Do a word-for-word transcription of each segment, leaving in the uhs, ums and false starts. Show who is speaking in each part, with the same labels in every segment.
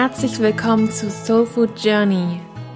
Speaker 1: Herzlich willkommen zu Soul Food Journey.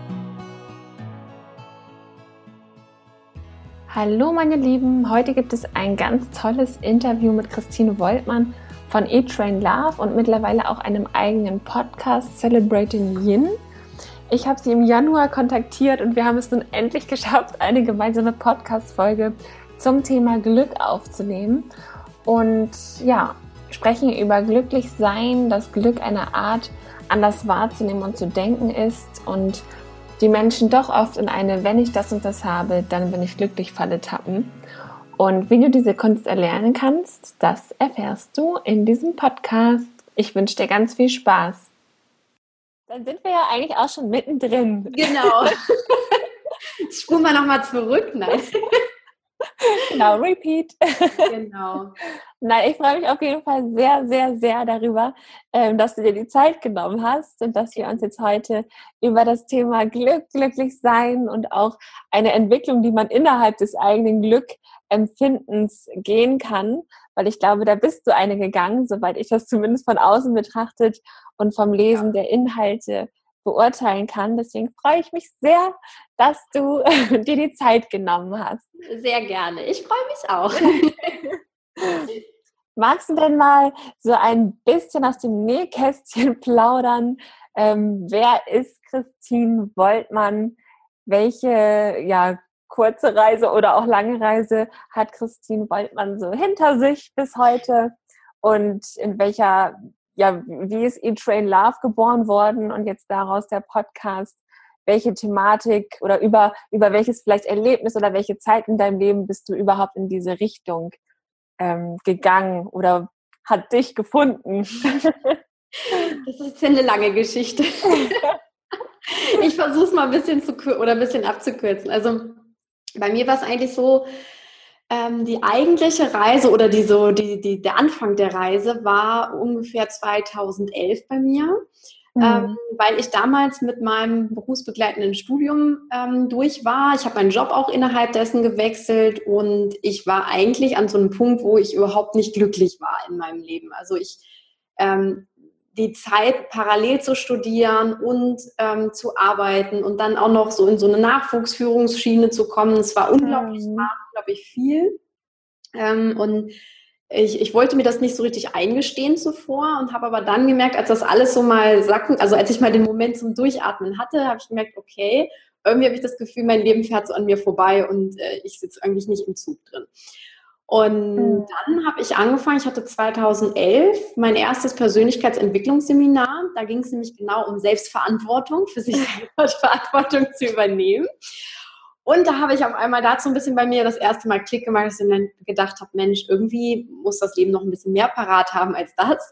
Speaker 1: Hallo meine Lieben, heute gibt es ein ganz tolles Interview mit Christine Woltmann von Eat, Train, Love und mittlerweile auch einem eigenen Podcast Celebrating Yin. Ich habe sie im Januar kontaktiert und wir haben es nun endlich geschafft, eine gemeinsame Podcast-Folge zum Thema Glück aufzunehmen und ja, sprechen über Glücklichsein, dass Glück eine Art anders wahrzunehmen und zu denken ist und die Menschen doch oft in eine, wenn ich das und das habe, dann bin ich glücklich, Falle tappen. Und wie du diese Kunst erlernen kannst, das erfährst du in diesem Podcast. Ich wünsche dir ganz viel Spaß. Dann sind wir ja eigentlich auch schon mittendrin.
Speaker 2: Genau. Jetzt spulen wir nochmal zurück. Nein.
Speaker 1: Genau, repeat.
Speaker 2: Genau.
Speaker 1: Nein, ich freue mich auf jeden Fall sehr, sehr, sehr darüber, dass du dir die Zeit genommen hast und dass wir uns jetzt heute über das Thema Glück, glücklich sein und auch eine Entwicklung, die man innerhalb des eigenen Glückempfindens gehen kann, weil ich glaube, da bist du eine gegangen, soweit ich das zumindest von außen betrachtet und vom Lesen der Inhalte beurteilen kann. Deswegen freue ich mich sehr, dass du dir die Zeit genommen hast.
Speaker 2: Sehr gerne. Ich freue mich auch.
Speaker 1: Magst du denn mal so ein bisschen aus dem Nähkästchen plaudern? Ähm, wer ist Christine Woltmann? Welche ja, kurze Reise oder auch lange Reise hat Christine Woltmann so hinter sich bis heute? Und in welcher, ja, wie ist Eat, Train, Love geboren worden und jetzt daraus der Podcast? Welche Thematik oder über, über welches vielleicht Erlebnis oder welche Zeit in deinem Leben bist du überhaupt in diese Richtung ähm, gegangen oder hat dich gefunden?
Speaker 2: Das ist ja eine lange Geschichte. Ich versuche es mal ein bisschen zu oder ein bisschen abzukürzen. Also bei mir war es eigentlich so, ähm, die eigentliche Reise oder die, so, die, die, der Anfang der Reise war ungefähr zweitausendelf bei mir. Mhm. Ähm, weil ich damals mit meinem berufsbegleitenden Studium ähm, durch war. Ich habe meinen Job auch innerhalb dessen gewechselt und ich war eigentlich an so einem Punkt, wo ich überhaupt nicht glücklich war in meinem Leben. Also ich ähm, die Zeit parallel zu studieren und ähm, zu arbeiten und dann auch noch so in so eine Nachwuchsführungsschiene zu kommen, es war unglaublich
Speaker 1: mhm.
Speaker 2: hart, unglaublich viel. Ähm, und Ich, ich wollte mir das nicht so richtig eingestehen zuvor und habe aber dann gemerkt, als das alles so mal sacken, also als ich mal den Moment zum Durchatmen hatte, habe ich gemerkt, okay, irgendwie habe ich das Gefühl, mein Leben fährt so an mir vorbei und äh, ich sitze eigentlich nicht im Zug drin. Und mhm. dann habe ich angefangen, ich hatte zweitausendelf mein erstes Persönlichkeitsentwicklungsseminar, da ging es nämlich genau um Selbstverantwortung, für sich selber Verantwortung zu übernehmen. Und da habe ich auf einmal dazu ein bisschen bei mir das erste Mal Klick gemacht, dass ich dann gedacht habe, Mensch, irgendwie muss das Leben noch ein bisschen mehr parat haben als das.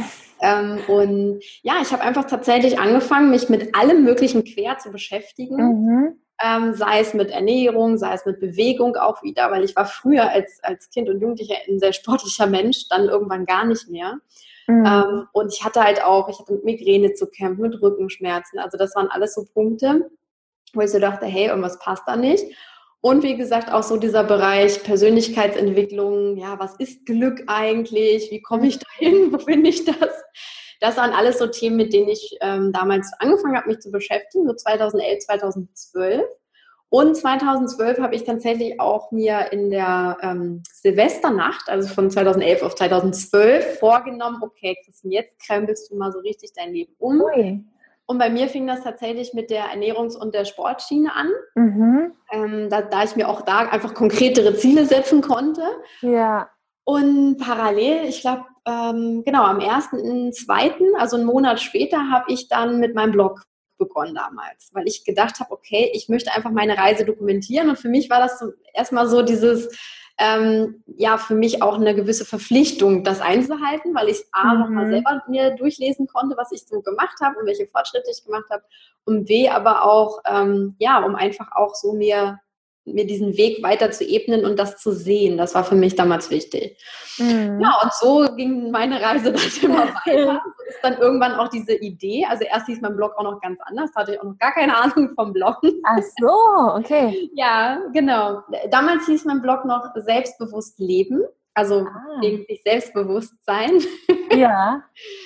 Speaker 2: ähm, und ja, ich habe einfach tatsächlich angefangen, mich mit allem Möglichen quer zu beschäftigen. Mhm. Ähm, sei es mit Ernährung, sei es mit Bewegung auch wieder, weil ich war früher als, als Kind und Jugendlicher ein sehr sportlicher Mensch, dann irgendwann gar nicht mehr. Mhm. Ähm, und ich hatte halt auch, ich hatte mit Migräne zu kämpfen, mit Rückenschmerzen. Also das waren alles so Punkte, wo ich so dachte, hey, irgendwas passt da nicht. Und wie gesagt, auch so dieser Bereich Persönlichkeitsentwicklung, ja, was ist Glück eigentlich? Wie komme ich da hin? Wo finde ich das? Das waren alles so Themen, mit denen ich ähm, damals angefangen habe, mich zu beschäftigen, so zweitausendelf, zweitausendzwölf. Und zweitausendzwölf habe ich tatsächlich auch mir in der ähm, Silvesternacht, also von zweitausendelf auf zweitausendzwölf, vorgenommen, okay, Christine, jetzt krempelst du mal so richtig dein Leben um. Ui. Und bei mir fing das tatsächlich mit der Ernährungs- und der Sportschiene an, mhm. ähm, da, da ich mir auch da einfach konkretere Ziele setzen konnte.
Speaker 1: Ja.
Speaker 2: Und parallel, ich glaube, ähm, genau, am ersten zweiten, also einen Monat später, habe ich dann mit meinem Blog begonnen damals, weil ich gedacht habe, okay, ich möchte einfach meine Reise dokumentieren und für mich war das so, erstmal so dieses, ähm, ja, für mich auch eine gewisse Verpflichtung, das einzuhalten, weil ich A, mhm. nochmal selber mir durchlesen konnte, was ich so gemacht habe und welche Fortschritte ich gemacht habe und B, aber auch, ähm, ja, um einfach auch so mir mir diesen Weg weiter zu ebnen und das zu sehen. Das war für mich damals wichtig. Mhm. Ja, und so ging meine Reise dann immer weiter. So ist dann irgendwann auch diese Idee, also erst hieß mein Blog auch noch ganz anders, da hatte ich auch noch gar keine Ahnung vom Bloggen.
Speaker 1: Ach so, okay.
Speaker 2: Ja, genau. Damals hieß mein Blog noch Selbstbewusst leben, also
Speaker 1: ah.
Speaker 2: wegen sich Selbstbewusstsein.
Speaker 1: Ja.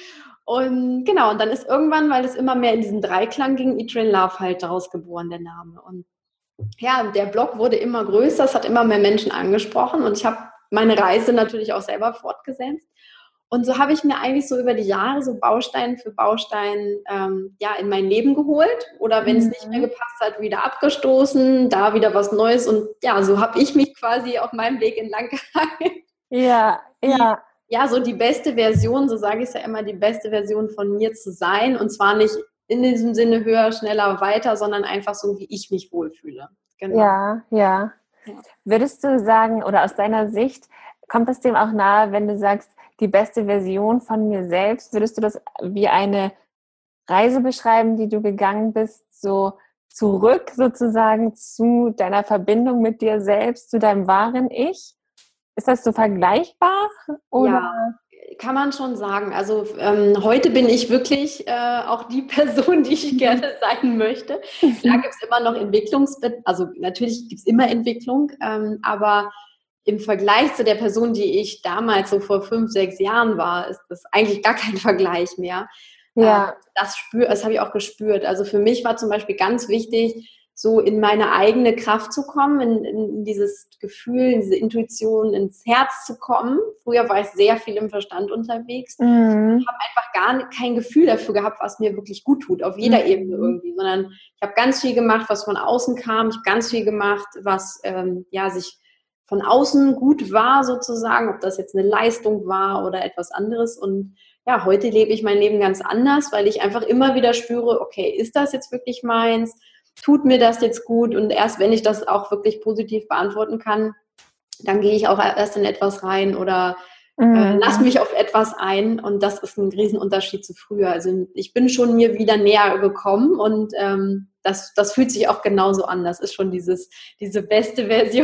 Speaker 2: Und genau, und dann ist irgendwann, weil es immer mehr in diesen Dreiklang ging, Eat, Train, Love halt daraus geboren, der Name. Und ja, der Blog wurde immer größer, es hat immer mehr Menschen angesprochen und ich habe meine Reise natürlich auch selber fortgesetzt. Und so habe ich mir eigentlich so über die Jahre so Baustein für Baustein ähm, ja, in mein Leben geholt. Oder wenn es nicht mehr gepasst hat, wieder abgestoßen, da wieder was Neues. Und ja, so habe ich mich quasi auf meinem Weg entlang gehangen.
Speaker 1: Ja, ja.
Speaker 2: Die, ja, so die beste Version, so sage ich es ja immer, die beste Version von mir zu sein. Und zwar nicht in diesem Sinne höher, schneller, weiter, sondern einfach so, wie ich mich wohlfühle.
Speaker 1: Genau. Ja, ja, ja. Würdest du sagen, oder aus deiner Sicht, kommt das dem auch nahe, wenn du sagst, die beste Version von mir selbst, würdest du das wie eine Reise beschreiben, die du gegangen bist, so zurück sozusagen zu deiner Verbindung mit dir selbst, zu deinem wahren Ich? Ist das so vergleichbar? Oder?
Speaker 2: Ja, kann man schon sagen. Also ähm, heute bin ich wirklich äh, auch die Person, die ich gerne sein möchte. Klar gibt es immer noch Entwicklungsbedarf, also natürlich gibt es immer Entwicklung, ähm, aber im Vergleich zu der Person, die ich damals so vor fünf, sechs Jahren war, ist das eigentlich gar kein Vergleich mehr.
Speaker 1: Ja.
Speaker 2: Ähm, das spür, das habe ich auch gespürt. Also für mich war zum Beispiel ganz wichtig, so in meine eigene Kraft zu kommen, in, in dieses Gefühl, in diese Intuition, ins Herz zu kommen. Früher war ich sehr viel im Verstand unterwegs.
Speaker 1: Mhm.
Speaker 2: Ich habe einfach gar kein Gefühl dafür gehabt, was mir wirklich gut tut, auf jeder
Speaker 1: mhm.
Speaker 2: Ebene irgendwie, sondern ich habe ganz viel gemacht, was von außen kam. Ich habe ganz viel gemacht, was ähm, ja sich von außen gut war sozusagen, ob das jetzt eine Leistung war oder etwas anderes. Und ja, heute lebe ich mein Leben ganz anders, weil ich einfach immer wieder spüre, okay, ist das jetzt wirklich meins? Tut mir das jetzt gut? Und erst wenn ich das auch wirklich positiv beantworten kann, dann gehe ich auch erst in etwas rein oder
Speaker 1: mhm.
Speaker 2: äh, lass mich auf etwas ein. Und das ist ein Riesenunterschied zu früher. Also ich bin schon mir wieder näher gekommen und ähm, das, das fühlt sich auch genauso an. Das ist schon dieses, diese beste Version.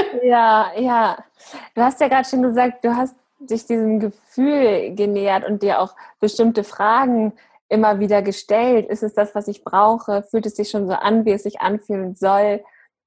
Speaker 1: Ja, ja. Du hast ja gerade schon gesagt, du hast dich diesem Gefühl genähert und dir auch bestimmte Fragen immer wieder gestellt. Ist es das, was ich brauche? Fühlt es sich schon so an, wie es sich anfühlen soll?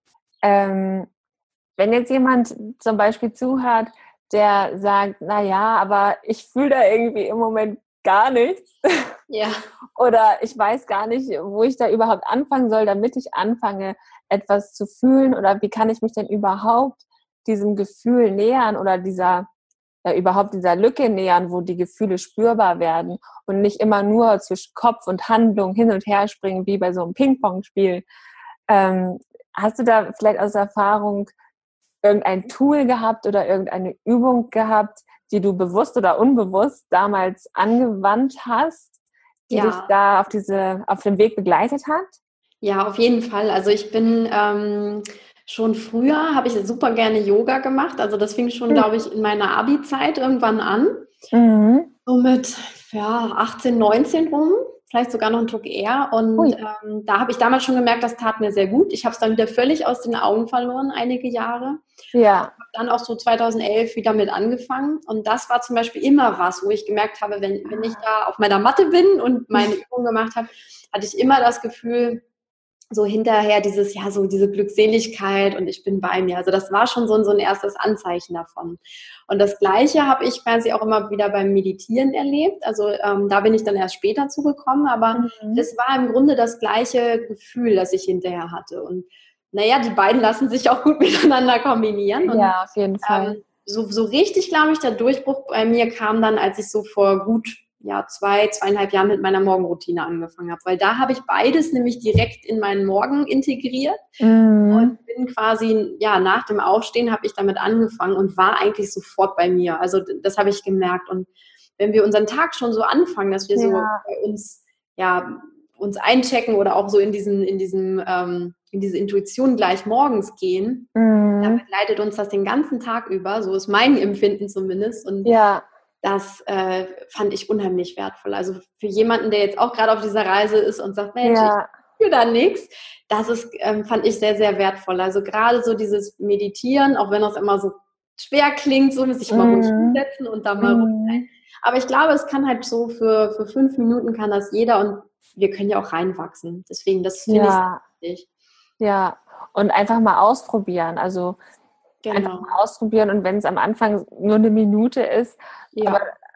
Speaker 1: Ähm, wenn jetzt jemand zum Beispiel zuhört, der sagt, naja, aber ich fühle da irgendwie im Moment gar nichts.
Speaker 2: Ja.
Speaker 1: Oder ich weiß gar nicht, wo ich da überhaupt anfangen soll, damit ich anfange, etwas zu fühlen. Oder wie kann ich mich denn überhaupt diesem Gefühl nähern oder dieser ja, überhaupt dieser Lücke nähern, wo die Gefühle spürbar werden und nicht immer nur zwischen Kopf und Handlung hin und her springen, wie bei so einem Ping-Pong-Spiel. Ähm, hast du da vielleicht aus Erfahrung irgendein Tool gehabt oder irgendeine Übung gehabt, die du bewusst oder unbewusst damals angewandt hast, die
Speaker 2: ja.
Speaker 1: dich da auf diese, auf dem Weg begleitet hat?
Speaker 2: Ja, auf jeden Fall. Also ich bin ähm, schon früher, habe ich super gerne Yoga gemacht. Also das fing schon, mhm. glaube ich, in meiner Abi-Zeit irgendwann an.
Speaker 1: Mhm.
Speaker 2: So mit ja, achtzehn, neunzehn rum, vielleicht sogar noch einen Tuck eher. Und ähm, da habe ich damals schon gemerkt, das tat mir sehr gut. Ich habe es dann wieder völlig aus den Augen verloren, einige Jahre.
Speaker 1: Ja.
Speaker 2: Habe dann auch so zweitausendelf wieder mit angefangen. Und das war zum Beispiel immer was, wo ich gemerkt habe, wenn, wenn ich da auf meiner Matte bin und meine Übung gemacht habe, hatte ich immer das Gefühl, so hinterher dieses, ja, so diese Glückseligkeit und ich bin bei mir. Also das war schon so ein, so ein erstes Anzeichen davon. Und das Gleiche habe ich quasi auch immer wieder beim Meditieren erlebt. Also ähm, da bin ich dann erst später zugekommen, aber mhm. es war im Grunde das gleiche Gefühl, das ich hinterher hatte. Und naja, die beiden lassen sich auch gut miteinander kombinieren. Und,
Speaker 1: ja, auf jeden Fall.
Speaker 2: Ähm, so, so richtig, glaube ich, der Durchbruch bei mir kam dann, als ich so vor gut ja, zwei, zweieinhalb Jahren mit meiner Morgenroutine angefangen habe. Weil da habe ich beides nämlich direkt in meinen Morgen integriert mhm. und bin quasi, ja, nach dem Aufstehen habe ich damit angefangen und war eigentlich sofort bei mir. Also das habe ich gemerkt. Und wenn wir unseren Tag schon so anfangen, dass wir ja. so bei uns, ja, uns einchecken oder auch so in diesen, in diesem, ähm, in diese Intuition gleich morgens gehen, mhm. dann begleitet uns das den ganzen Tag über. So ist mein Empfinden zumindest. Und
Speaker 1: ja.
Speaker 2: Das äh, fand ich unheimlich wertvoll. Also für jemanden, der jetzt auch gerade auf dieser Reise ist und sagt, Mensch, ja. ich fühle da nichts, das ist, ähm, fand ich sehr, sehr wertvoll. Also gerade so dieses Meditieren, auch wenn das immer so schwer klingt, so sich mal ruhig
Speaker 1: mm.
Speaker 2: hinsetzen und da mal mm. ruhig sein. Aber ich glaube, es kann halt so für, für fünf Minuten kann das jeder und wir können ja auch reinwachsen. Deswegen, das finde
Speaker 1: ja.
Speaker 2: ich wichtig.
Speaker 1: Ja, und einfach mal ausprobieren. Also
Speaker 2: Genau.
Speaker 1: einfach mal ausprobieren und wenn es am Anfang nur eine Minute ist,
Speaker 2: ja.
Speaker 1: aber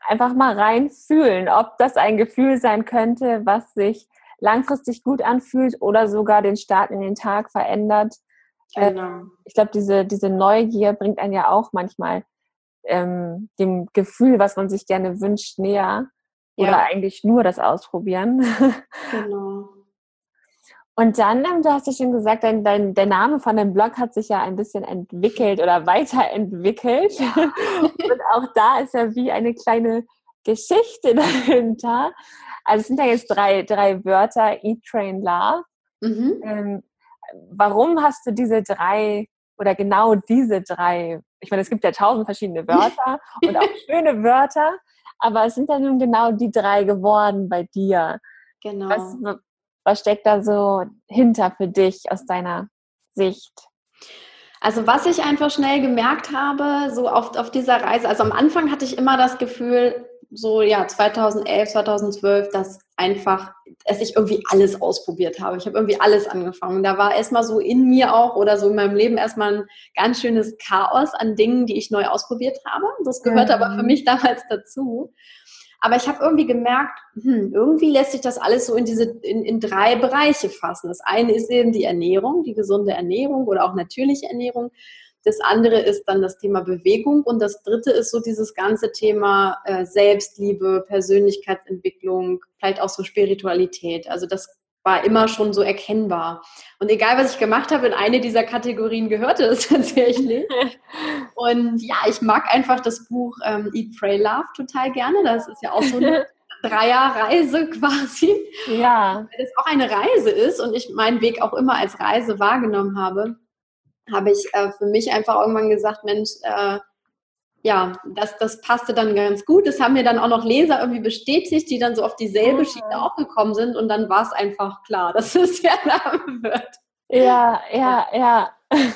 Speaker 1: einfach mal reinfühlen, ob das ein Gefühl sein könnte, was sich langfristig gut anfühlt oder sogar den Start in den Tag verändert.
Speaker 2: Genau.
Speaker 1: Ich glaube, diese, diese Neugier bringt einen ja auch manchmal ähm, dem Gefühl, was man sich gerne wünscht, näher. Oder
Speaker 2: Ja.
Speaker 1: eigentlich nur das Ausprobieren.
Speaker 2: Genau.
Speaker 1: Und dann, ähm, du hast ja schon gesagt, dein, dein, der Name von deinem Blog hat sich ja ein bisschen entwickelt oder weiterentwickelt.
Speaker 2: Ja.
Speaker 1: Und auch da ist ja wie eine kleine Geschichte dahinter. Also es sind ja jetzt drei, drei Wörter, Eat, Train, Love.
Speaker 2: Mhm.
Speaker 1: Ähm, warum hast du diese drei oder genau diese drei, ich meine, es gibt ja tausend verschiedene Wörter und auch schöne Wörter, aber es sind ja nun genau die drei geworden bei dir.
Speaker 2: Genau.
Speaker 1: Was, was steckt da so hinter für dich aus deiner Sicht?
Speaker 2: Also was ich einfach schnell gemerkt habe, so oft auf dieser Reise, also am Anfang hatte ich immer das Gefühl, so ja zweitausendelf, zweitausendzwölf, dass einfach, dass ich irgendwie alles ausprobiert habe. Ich habe irgendwie alles angefangen. Da war erstmal so in mir auch oder so in meinem Leben erstmal ein ganz schönes Chaos an Dingen, die ich neu ausprobiert habe. Das gehört mhm. aber für mich damals dazu. Aber ich habe irgendwie gemerkt, hm, irgendwie lässt sich das alles so in diese in, in drei Bereiche fassen. Das eine ist eben die Ernährung, die gesunde Ernährung oder auch natürliche Ernährung. Das andere ist dann das Thema Bewegung und das dritte ist so dieses ganze Thema äh, Selbstliebe, Persönlichkeitsentwicklung, vielleicht auch so Spiritualität. Also das war immer schon so erkennbar. Und egal, was ich gemacht habe, in eine dieser Kategorien gehörte es tatsächlich. Und ja, ich mag einfach das Buch ähm, Eat, Pray, Love total gerne. Das ist ja auch so eine Dreierreise quasi.
Speaker 1: Ja.
Speaker 2: Weil es auch eine Reise ist und ich meinen Weg auch immer als Reise wahrgenommen habe, habe ich äh, für mich einfach irgendwann gesagt, Mensch, äh, ja, das, das passte dann ganz gut. Das haben mir dann auch noch Leser irgendwie bestätigt, die dann so auf dieselbe Schiene auch gekommen sind und dann war es einfach klar, dass es der Name wird.
Speaker 1: Ja, ja, ja.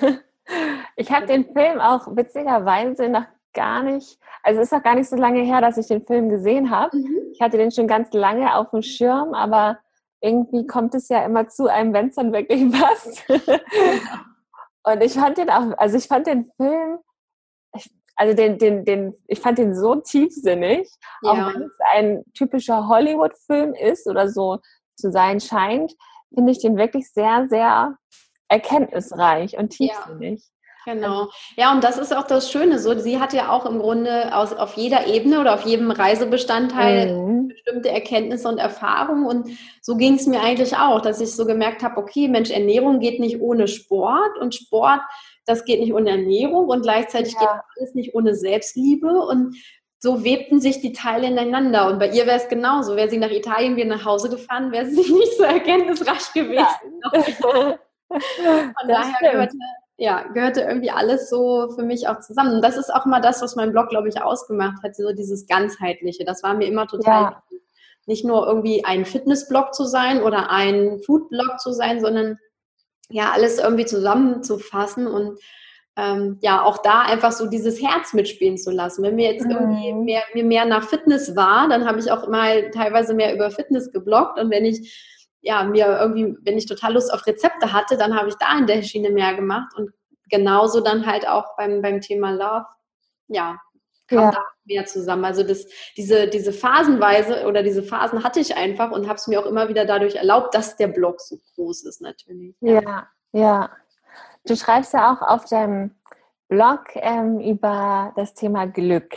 Speaker 1: Ich habe den Film auch witzigerweise noch gar nicht, also es ist noch gar nicht so lange her, dass ich den Film gesehen habe. Mhm. Ich hatte den schon ganz lange auf dem Schirm, aber irgendwie kommt es ja immer zu einem, wenn es dann wirklich passt. Ja. Und ich fand den auch, also ich fand den Film, also den, den, den, ich fand den so tiefsinnig, ja. Auch wenn es ein typischer Hollywood-Film ist oder so zu sein scheint, finde ich den wirklich sehr, sehr erkenntnisreich und tiefsinnig.
Speaker 2: Ja, genau. Ja, und das ist auch das Schöne so. Sie hat ja auch im Grunde aus, auf jeder Ebene oder auf jedem Reisebestandteil mhm. bestimmte Erkenntnisse und Erfahrungen. Und so ging es mir eigentlich auch, dass ich so gemerkt habe, okay, Mensch, Ernährung geht nicht ohne Sport und Sport, das geht nicht ohne Ernährung und gleichzeitig ja. geht alles nicht ohne Selbstliebe und so webten sich die Teile ineinander. Und bei ihr wäre es genauso. Wäre sie nach Italien wieder nach Hause gefahren, wäre sie nicht so erkenntnisreich gewesen. Ja. Von daher gehörte, ja, gehörte irgendwie alles so für mich auch zusammen. Und das ist auch mal das, was mein Blog, glaube ich, ausgemacht hat, so dieses Ganzheitliche. Das war mir immer total
Speaker 1: ja.
Speaker 2: wichtig. Nicht nur irgendwie ein Fitnessblog zu sein oder ein Foodblog zu sein, sondern ja, alles irgendwie zusammenzufassen und ähm, ja, auch da einfach so dieses Herz mitspielen zu lassen. Wenn mir jetzt mhm. irgendwie mehr, mir mehr nach Fitness war, dann habe ich auch mal teilweise mehr über Fitness gebloggt und wenn ich ja, mir irgendwie, wenn ich total Lust auf Rezepte hatte, dann habe ich da in der Schiene mehr gemacht und genauso dann halt auch beim, beim Thema Love, ja, kam ja. da mehr zusammen. Also das, diese, diese Phasenweise oder diese Phasen hatte ich einfach und habe es mir auch immer wieder dadurch erlaubt, dass der Blog so groß ist natürlich.
Speaker 1: Ja, ja. ja. Du schreibst ja auch auf deinem Blog ähm, über das Thema Glück.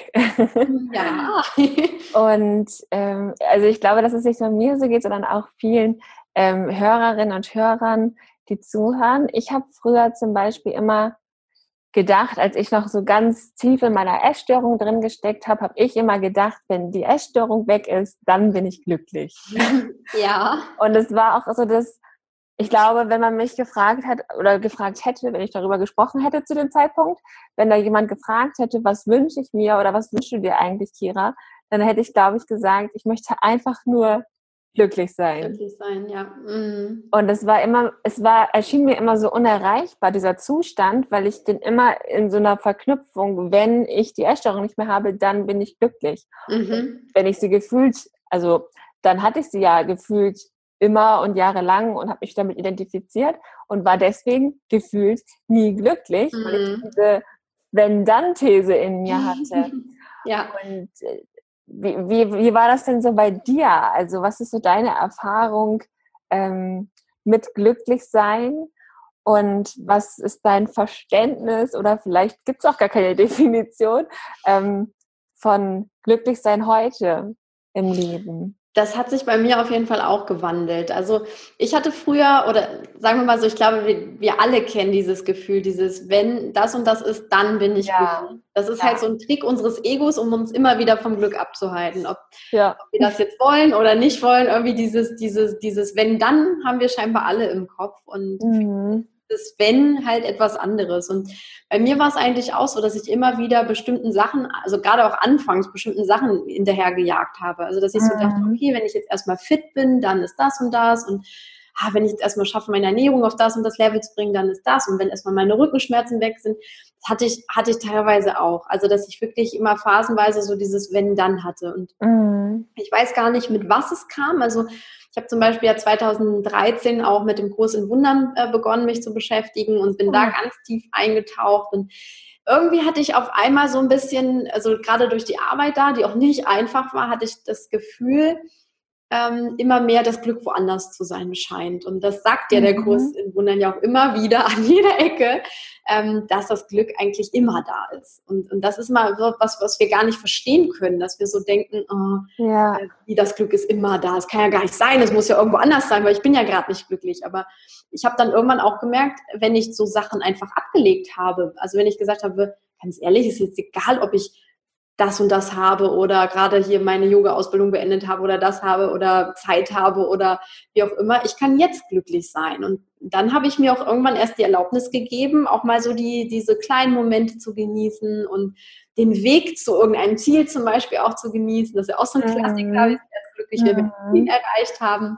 Speaker 2: Ja.
Speaker 1: Und ähm, also ich glaube, dass es nicht nur mir so geht, sondern auch vielen ähm, Hörerinnen und Hörern, die zuhören. Ich habe früher zum Beispiel immer gedacht, als ich noch so ganz tief in meiner Essstörung drin gesteckt habe, habe ich immer gedacht, wenn die Essstörung weg ist, dann bin ich glücklich.
Speaker 2: Ja.
Speaker 1: Und es war auch so, dass ich glaube, wenn man mich gefragt hat oder gefragt hätte, wenn ich darüber gesprochen hätte zu dem Zeitpunkt, wenn da jemand gefragt hätte, was wünsche ich mir oder was wünschst du dir eigentlich, Kira, dann hätte ich, glaube ich, gesagt, ich möchte einfach nur glücklich sein.
Speaker 2: Glücklich sein, ja. Mhm.
Speaker 1: Und es war immer, es war, erschien mir immer so unerreichbar, dieser Zustand, weil ich den immer in so einer Verknüpfung, wenn ich die Essstörung nicht mehr habe, dann bin ich glücklich.
Speaker 2: Mhm.
Speaker 1: Wenn ich sie gefühlt, also dann hatte ich sie ja gefühlt immer und jahrelang und habe mich damit identifiziert und war deswegen gefühlt nie glücklich, mhm. weil ich diese Wenn-Dann-These in mir hatte.
Speaker 2: Ja.
Speaker 1: Und wie, wie, wie war das denn so bei dir? Also was ist so deine Erfahrung ähm, mit Glücklichsein? Und was ist dein Verständnis oder vielleicht gibt es auch gar keine Definition ähm, von Glücklichsein heute im Leben?
Speaker 2: Das hat sich bei mir auf jeden Fall auch gewandelt. Also ich hatte früher, oder sagen wir mal so, ich glaube, wir, wir alle kennen dieses Gefühl, dieses, wenn das und das ist, dann bin ich
Speaker 1: Ja,
Speaker 2: glücklich. Das ist
Speaker 1: ja.
Speaker 2: halt so ein Trick unseres Egos, um uns immer wieder vom Glück abzuhalten. Ob,
Speaker 1: Ja.
Speaker 2: ob wir das jetzt wollen oder nicht wollen, irgendwie dieses, dieses, dieses wenn, dann haben wir scheinbar alle im Kopf. Und
Speaker 1: Mhm.
Speaker 2: das Wenn halt etwas anderes. Und bei mir war es eigentlich auch so, dass ich immer wieder bestimmten Sachen, also gerade auch anfangs bestimmten Sachen hinterhergejagt habe. Also dass ich so dachte,
Speaker 1: Mhm.
Speaker 2: okay, wenn ich jetzt erstmal fit bin, dann ist das und das. Und ah, wenn ich jetzt erstmal schaffe, meine Ernährung auf das und das Level zu bringen, dann ist das. Und wenn erstmal meine Rückenschmerzen weg sind, das hatte ich, hatte ich teilweise auch. Also dass ich wirklich immer phasenweise so dieses Wenn-Dann hatte. Und
Speaker 1: Mhm.
Speaker 2: ich weiß gar nicht, mit was es kam. Also ich habe zum Beispiel ja zweitausenddreizehn auch mit dem Kurs in Wundern äh, begonnen, mich zu beschäftigen und bin da ganz tief eingetaucht. Und irgendwie hatte ich auf einmal so ein bisschen, also gerade durch die Arbeit da, die auch nicht einfach war, hatte ich das Gefühl, ähm, immer mehr das Glück woanders zu sein scheint. Und das sagt ja der Kurs
Speaker 1: Mhm.
Speaker 2: in Wundern ja auch immer wieder an jeder Ecke, ähm, dass das Glück eigentlich immer da ist. Und, und das ist mal so was, was wir gar nicht verstehen können, dass wir so denken, oh,
Speaker 1: Ja.
Speaker 2: äh, wie das Glück ist immer da. Es kann ja gar nicht sein, es muss ja irgendwo anders sein, weil ich bin ja gerade nicht glücklich. Aber ich habe dann irgendwann auch gemerkt, wenn ich so Sachen einfach abgelegt habe, also wenn ich gesagt habe, ganz ehrlich, ist jetzt egal, ob ich das und das habe oder gerade hier meine Yoga-Ausbildung beendet habe oder das habe oder Zeit habe oder wie auch immer. Ich kann jetzt glücklich sein. Und dann habe ich mir auch irgendwann erst die Erlaubnis gegeben, auch mal so die, diese kleinen Momente zu genießen und den Weg zu irgendeinem Ziel zum Beispiel auch zu genießen. Das ist ja auch so ein Klassiker, wir
Speaker 1: Mhm.
Speaker 2: sind erst glücklich, wenn wir das Ziel
Speaker 1: Mhm.
Speaker 2: erreicht haben.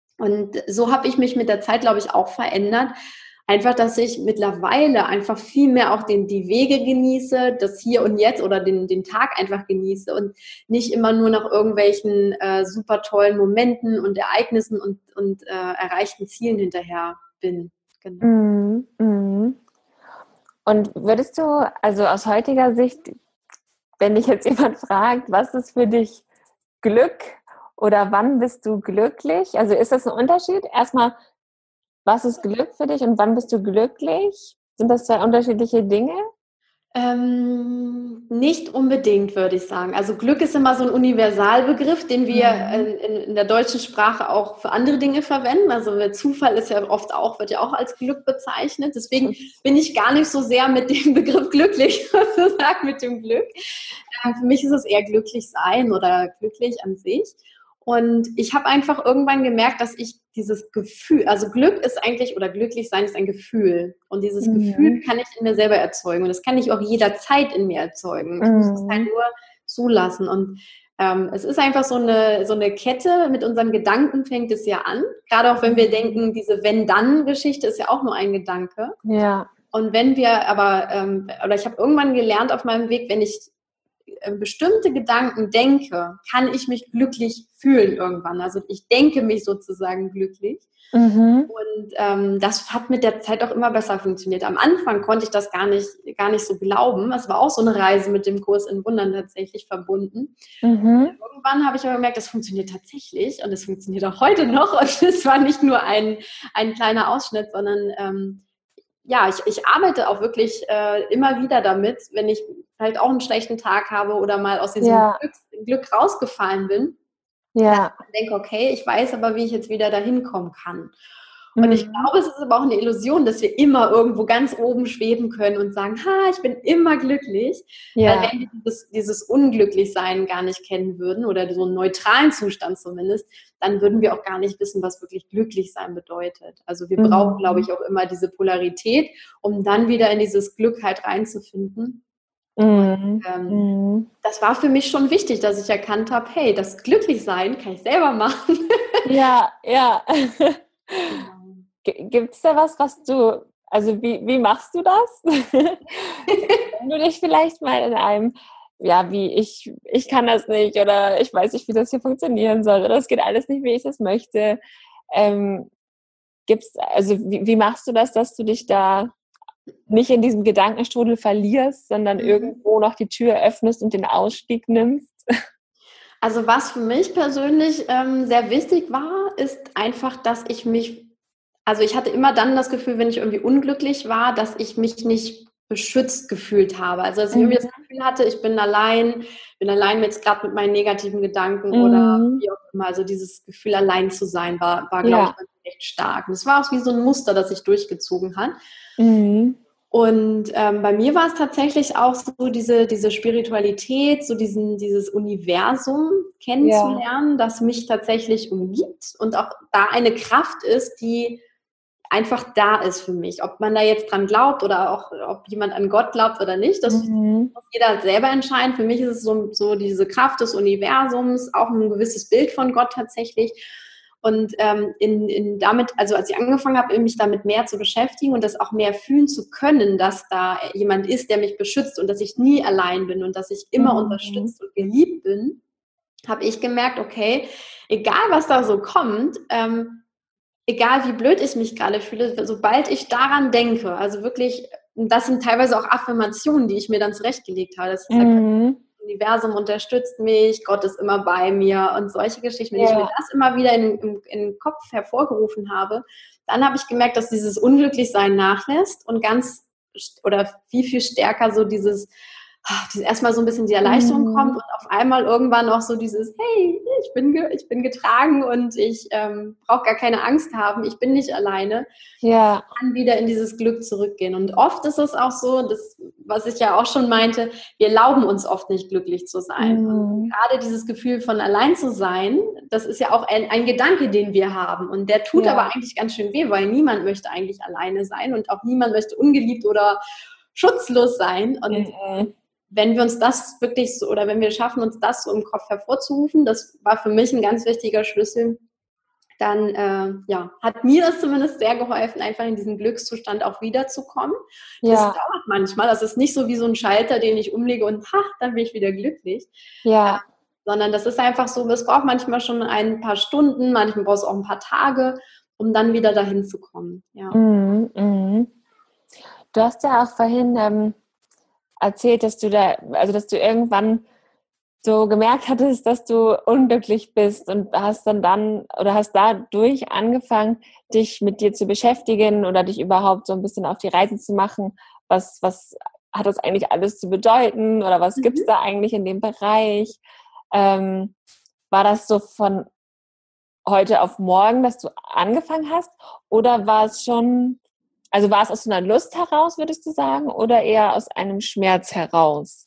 Speaker 2: Und so habe ich mich mit der Zeit, glaube ich, auch verändert. Einfach, dass ich mittlerweile einfach viel mehr auch den, die Wege genieße, das Hier und Jetzt oder den, den Tag einfach genieße und nicht immer nur nach irgendwelchen äh, super tollen Momenten und Ereignissen und, und äh, erreichten Zielen hinterher bin. Genau.
Speaker 1: Mhm. Mhm. Und würdest du, also aus heutiger Sicht, wenn dich jetzt jemand fragt, was ist für dich Glück oder wann bist du glücklich? Also ist das ein Unterschied? Erstmal, was ist Glück für dich und wann bist du glücklich? Sind das zwei unterschiedliche Dinge?
Speaker 2: Ähm, nicht unbedingt, würde ich sagen. Also Glück ist immer so ein Universalbegriff, den wir
Speaker 1: Mhm.
Speaker 2: in, in, in der deutschen Sprache auch für andere Dinge verwenden. Also Zufall ist ja oft auch, wird ja auch als Glück bezeichnet. Deswegen bin ich gar nicht so sehr mit dem Begriff glücklich, sozusagen mit dem Glück. Ähm, für mich ist es eher glücklich sein oder glücklich an sich. Und ich habe einfach irgendwann gemerkt, dass ich dieses Gefühl, also Glück ist eigentlich, oder glücklich sein ist ein Gefühl. Und dieses Gefühl
Speaker 1: Mhm.
Speaker 2: kann ich in mir selber erzeugen. Und das kann ich auch jederzeit in mir erzeugen. Ich muss es halt
Speaker 1: Mhm.
Speaker 2: nur zulassen. Und ähm, es ist einfach so eine, so eine Kette, mit unseren Gedanken fängt es ja an. Gerade auch wenn wir denken, diese Wenn-Dann-Geschichte ist ja auch nur ein Gedanke.
Speaker 1: Ja.
Speaker 2: Und wenn wir aber, ähm, oder ich habe irgendwann gelernt auf meinem Weg, wenn ich bestimmte Gedanken denke, kann ich mich glücklich fühlen irgendwann. Also ich denke mich sozusagen glücklich.
Speaker 1: Mhm.
Speaker 2: Und ähm, das hat mit der Zeit auch immer besser funktioniert. Am Anfang konnte ich das gar nicht, gar nicht so glauben. Es war auch so eine Reise mit dem Kurs in Wundern tatsächlich verbunden.
Speaker 1: Mhm.
Speaker 2: Irgendwann habe ich aber gemerkt, das funktioniert tatsächlich und es funktioniert auch heute noch. Und es war nicht nur ein, ein kleiner Ausschnitt, sondern ähm, ja, ich, ich arbeite auch wirklich äh, immer wieder damit, wenn ich halt auch einen schlechten Tag habe oder mal aus diesem
Speaker 1: Ja.
Speaker 2: Glück, Glück rausgefallen bin, dass
Speaker 1: Ja.
Speaker 2: ich denke, okay, ich weiß aber, wie ich jetzt wieder dahin kommen kann. Und ich
Speaker 1: Mhm.
Speaker 2: glaube, es ist aber auch eine Illusion, dass wir immer irgendwo ganz oben schweben können und sagen, ha, ich bin immer glücklich. Weil
Speaker 1: Ja.
Speaker 2: wenn wir dieses, dieses Unglücklichsein gar nicht kennen würden oder so einen neutralen Zustand zumindest, dann würden wir auch gar nicht wissen, was wirklich glücklich sein bedeutet. Also wir brauchen, glaube
Speaker 1: Mhm.
Speaker 2: ich, auch immer diese Polarität, um dann wieder in dieses Glück halt reinzufinden. Und
Speaker 1: Mhm.
Speaker 2: ähm,
Speaker 1: Mhm.
Speaker 2: das war für mich schon wichtig, dass ich erkannt habe, hey, das Glücklichsein kann ich selber machen.
Speaker 1: Ja, ja.
Speaker 2: Genau.
Speaker 1: Gibt es da was, was du, also wie, wie machst du das? Wenn du dich vielleicht mal in einem, ja, wie ich, ich kann das nicht oder ich weiß nicht, wie das hier funktionieren soll oder es geht alles nicht, wie ich das möchte. Ähm, gibt's, also wie, wie machst du das, dass du dich da nicht in diesem Gedankenstrudel verlierst, sondern
Speaker 2: Mhm.
Speaker 1: irgendwo noch die Tür öffnest und den Ausstieg nimmst?
Speaker 2: Also was für mich persönlich ähm, sehr wichtig war, ist einfach, dass ich mich, also ich hatte immer dann das Gefühl, wenn ich irgendwie unglücklich war, dass ich mich nicht beschützt gefühlt habe. Also dass ich irgendwie das
Speaker 1: Mhm.
Speaker 2: Gefühl hatte, ich bin allein, bin allein jetzt gerade mit meinen negativen Gedanken oder
Speaker 1: Mhm.
Speaker 2: wie auch immer. Also dieses Gefühl, allein zu sein, war, war glaube ich,
Speaker 1: Ja.
Speaker 2: bei mir echt stark. Und es war auch wie so ein Muster, das sich durchgezogen hat.
Speaker 1: Mhm.
Speaker 2: Und ähm, bei mir war es tatsächlich auch so diese, diese Spiritualität, so diesen, dieses Universum
Speaker 1: Ja.
Speaker 2: kennenzulernen, das mich tatsächlich umgibt und auch da eine Kraft ist, die einfach da ist für mich. Ob man da jetzt dran glaubt oder auch, ob jemand an Gott glaubt oder nicht, das
Speaker 1: Mhm.
Speaker 2: muss jeder selber entscheiden. Für mich ist es so, so diese Kraft des Universums, auch ein gewisses Bild von Gott tatsächlich. Und ähm, in, in damit, also als ich angefangen habe, mich damit mehr zu beschäftigen und das auch mehr fühlen zu können, dass da jemand ist, der mich beschützt und dass ich nie allein bin und dass ich immer
Speaker 1: Mhm.
Speaker 2: unterstützt und geliebt bin, habe ich gemerkt, okay, egal was da so kommt, ähm, egal wie blöd ich mich gerade fühle, sobald ich daran denke, also wirklich, das sind teilweise auch Affirmationen, die ich mir dann zurechtgelegt habe, dass ich sage,
Speaker 1: Mhm.
Speaker 2: das Universum unterstützt mich, Gott ist immer bei mir und solche Geschichten. Wenn ich mir
Speaker 1: Ja.
Speaker 2: das immer wieder in, in, in den Kopf hervorgerufen habe, dann habe ich gemerkt, dass dieses Unglücklichsein nachlässt und ganz oder viel, viel stärker so dieses erstmal so ein bisschen die Erleichterung kommt
Speaker 1: Mhm.
Speaker 2: und auf einmal irgendwann auch so dieses, hey, ich bin, ge ich bin getragen und ich ähm, brauche gar keine Angst haben, ich bin nicht alleine,
Speaker 1: Ja.
Speaker 2: kann wieder in dieses Glück zurückgehen. Und oft ist es auch so, das, was ich ja auch schon meinte, wir erlauben uns oft nicht glücklich zu sein. Und
Speaker 1: Mhm.
Speaker 2: gerade dieses Gefühl von allein zu sein, das ist ja auch ein, ein Gedanke, den wir haben. Und der tut aber
Speaker 1: Ja.
Speaker 2: eigentlich ganz schön weh, weil niemand möchte eigentlich alleine sein und auch niemand möchte ungeliebt oder schutzlos sein. Und
Speaker 1: Mhm.
Speaker 2: wenn wir uns das wirklich so, oder wenn wir schaffen, uns das so im Kopf hervorzurufen, das war für mich ein ganz wichtiger Schlüssel, dann äh, ja, hat mir das zumindest sehr geholfen, einfach in diesen Glückszustand auch wiederzukommen. Das
Speaker 1: Ja.
Speaker 2: dauert manchmal, das ist nicht so wie so ein Schalter, den ich umlege und ha, dann bin ich wieder glücklich. Äh,
Speaker 1: Ja.
Speaker 2: sondern das ist einfach so, es braucht manchmal schon ein paar Stunden, manchmal braucht es auch ein paar Tage, um dann wieder dahin zu kommen. Ja.
Speaker 1: Mhm. Mhm. Du hast ja auch vorhin ähm, erzählt, dass du da, also dass du irgendwann so gemerkt hattest, dass du unglücklich bist und hast dann dann oder hast dadurch angefangen, dich mit dir zu beschäftigen oder dich überhaupt so ein bisschen auf die Reise zu machen. Was, was hat das eigentlich alles zu bedeuten oder was gibt's
Speaker 2: Mhm.
Speaker 1: da eigentlich in dem Bereich? Ähm, war das so von heute auf morgen, dass du angefangen hast? Oder war es schon, also war es aus so einer Lust heraus, würdest du sagen, oder eher aus einem Schmerz heraus?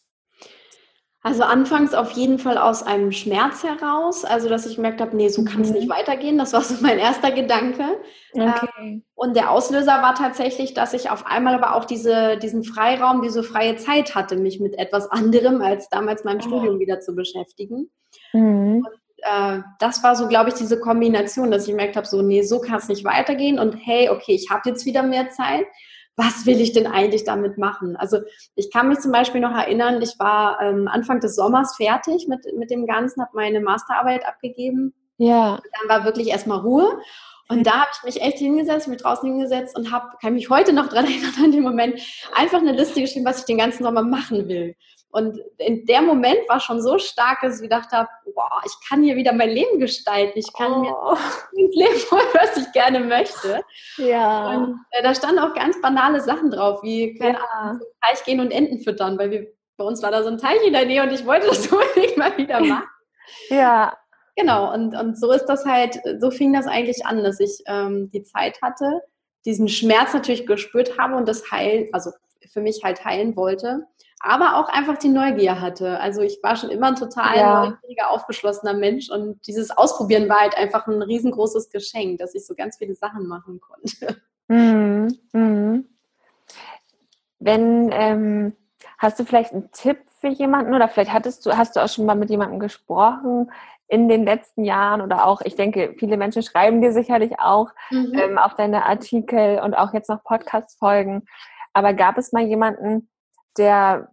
Speaker 2: Also anfangs auf jeden Fall aus einem Schmerz heraus, also dass ich gemerkt habe, nee, so kann es nicht
Speaker 1: Mhm.
Speaker 2: weitergehen. Das war so mein erster Gedanke. Ähm,
Speaker 1: Okay.
Speaker 2: und der Auslöser war tatsächlich, dass ich auf einmal aber auch diese, diesen Freiraum, diese freie Zeit hatte, mich mit etwas anderem als damals meinem
Speaker 1: Ah.
Speaker 2: Studium wieder zu beschäftigen.
Speaker 1: Mhm.
Speaker 2: Äh, das war so, glaube ich, diese Kombination, dass ich gemerkt habe, so, nee, so kann es nicht weitergehen und hey, okay, ich habe jetzt wieder mehr Zeit. Was will ich denn eigentlich damit machen? Also ich kann mich zum Beispiel noch erinnern, ich war ähm, Anfang des Sommers fertig mit, mit dem Ganzen, habe meine Masterarbeit abgegeben.
Speaker 1: Ja.
Speaker 2: Dann war wirklich erstmal Ruhe. Und da habe ich mich echt hingesetzt, mich draußen hingesetzt und habe, kann mich heute noch dran erinnern, an den Moment, einfach eine Liste geschrieben, was ich den ganzen Sommer machen will. Und in der Moment war schon so stark, dass ich gedacht habe, boah, ich kann hier wieder mein Leben gestalten. Ich kann mir
Speaker 1: Oh.
Speaker 2: ins Leben holen, was ich gerne möchte.
Speaker 1: Ja.
Speaker 2: Und äh, da standen auch ganz banale Sachen drauf, wie, keine Ahnung,
Speaker 1: Ja.
Speaker 2: zum Teich gehen und Enten füttern, weil wir, bei uns war da so ein Teich in der Nähe und ich wollte das unbedingt mal wieder machen.
Speaker 1: Ja.
Speaker 2: Genau, und, und so ist das halt, so fing das eigentlich an, dass ich ähm, die Zeit hatte, diesen Schmerz natürlich gespürt habe und das heilen, also für mich halt heilen wollte, aber auch einfach die Neugier hatte. Also ich war schon immer ein total
Speaker 1: Ja.
Speaker 2: neugieriger, aufgeschlossener Mensch und dieses Ausprobieren war halt einfach ein riesengroßes Geschenk, dass ich so ganz viele Sachen machen konnte.
Speaker 1: Mhm. Mhm. Wenn, ähm, hast du vielleicht einen Tipp für jemanden oder vielleicht hattest du, hast du auch schon mal mit jemandem gesprochen in den letzten Jahren oder auch, ich denke, viele Menschen schreiben dir sicherlich auch
Speaker 2: Mhm.
Speaker 1: ähm, auf deine Artikel und auch jetzt noch Podcast-Folgen. Aber gab es mal jemanden, der,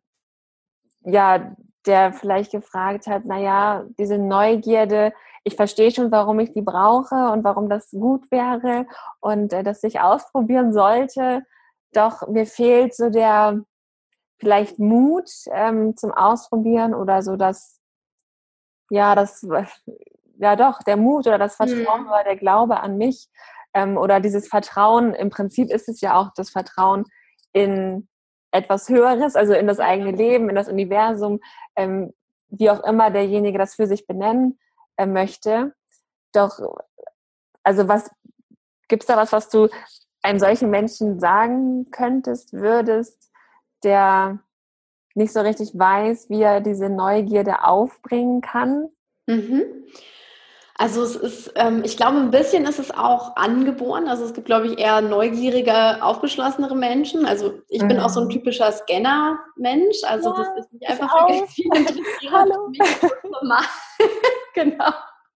Speaker 1: ja, der vielleicht gefragt hat, na ja, diese Neugierde, ich verstehe schon, warum ich die brauche und warum das gut wäre und äh, dass ich ausprobieren sollte. Doch mir fehlt so der vielleicht Mut ähm, zum Ausprobieren oder so das, ja, das, ja doch, der Mut oder das Vertrauen
Speaker 2: Mhm.
Speaker 1: oder der Glaube an mich ähm, oder dieses Vertrauen, im Prinzip ist es ja auch das Vertrauen in etwas Höheres, also in das eigene Leben, in das Universum, ähm, wie auch immer derjenige das für sich benennen äh, möchte. Doch, also was, gibt es da was, was du einem solchen Menschen sagen könntest, würdest, der nicht so richtig weiß, wie er diese Neugierde aufbringen kann?
Speaker 2: Mhm. Also es ist, ähm, ich glaube, ein bisschen ist es auch angeboren. Also es gibt, glaube ich, eher neugierige, aufgeschlossenere Menschen. Also ich bin auch so ein
Speaker 1: Mhm.
Speaker 2: typischer Scanner-Mensch. Also dass
Speaker 1: Ja,
Speaker 2: ich mich
Speaker 1: ich
Speaker 2: einfach für ganz
Speaker 1: auch.
Speaker 2: viel interessiere, das ist für
Speaker 1: Hallo.
Speaker 2: mich völlig normal. Genau.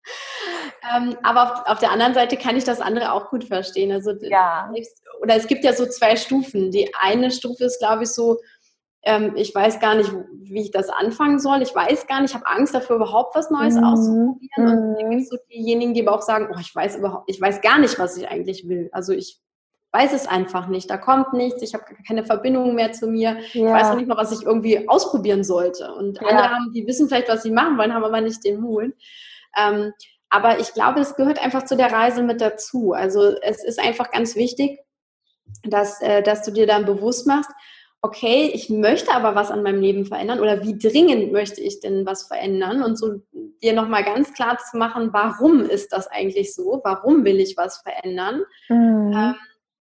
Speaker 2: Ähm, aber auf, auf der anderen Seite kann ich das andere auch gut verstehen. Also
Speaker 1: Ja.
Speaker 2: selbst, oder es gibt ja so zwei Stufen. Die eine Stufe ist, glaube ich, so, ähm, ich weiß gar nicht, wie ich das anfangen soll. Ich weiß gar nicht, ich habe Angst dafür, überhaupt was Neues
Speaker 1: Mhm.
Speaker 2: auszuprobieren. Und dann gibt es
Speaker 1: Mhm.
Speaker 2: so diejenigen, die aber auch sagen, oh, ich weiß überhaupt, ich weiß gar nicht, was ich eigentlich will. Also ich weiß es einfach nicht. Da kommt nichts, ich habe keine Verbindung mehr zu mir. Ich weiß noch
Speaker 1: Ja,
Speaker 2: nicht mal, was ich irgendwie ausprobieren sollte. Und andere
Speaker 1: ja.
Speaker 2: haben, die wissen vielleicht, was sie machen wollen, haben aber nicht den Mut. Ähm, aber ich glaube, es gehört einfach zu der Reise mit dazu. Also es ist einfach ganz wichtig, dass, äh, dass du dir dann bewusst machst, okay, ich möchte aber was an meinem Leben verändern oder wie dringend möchte ich denn was verändern und so dir nochmal ganz klar zu machen, warum ist das eigentlich so, warum will ich was verändern
Speaker 1: Mhm.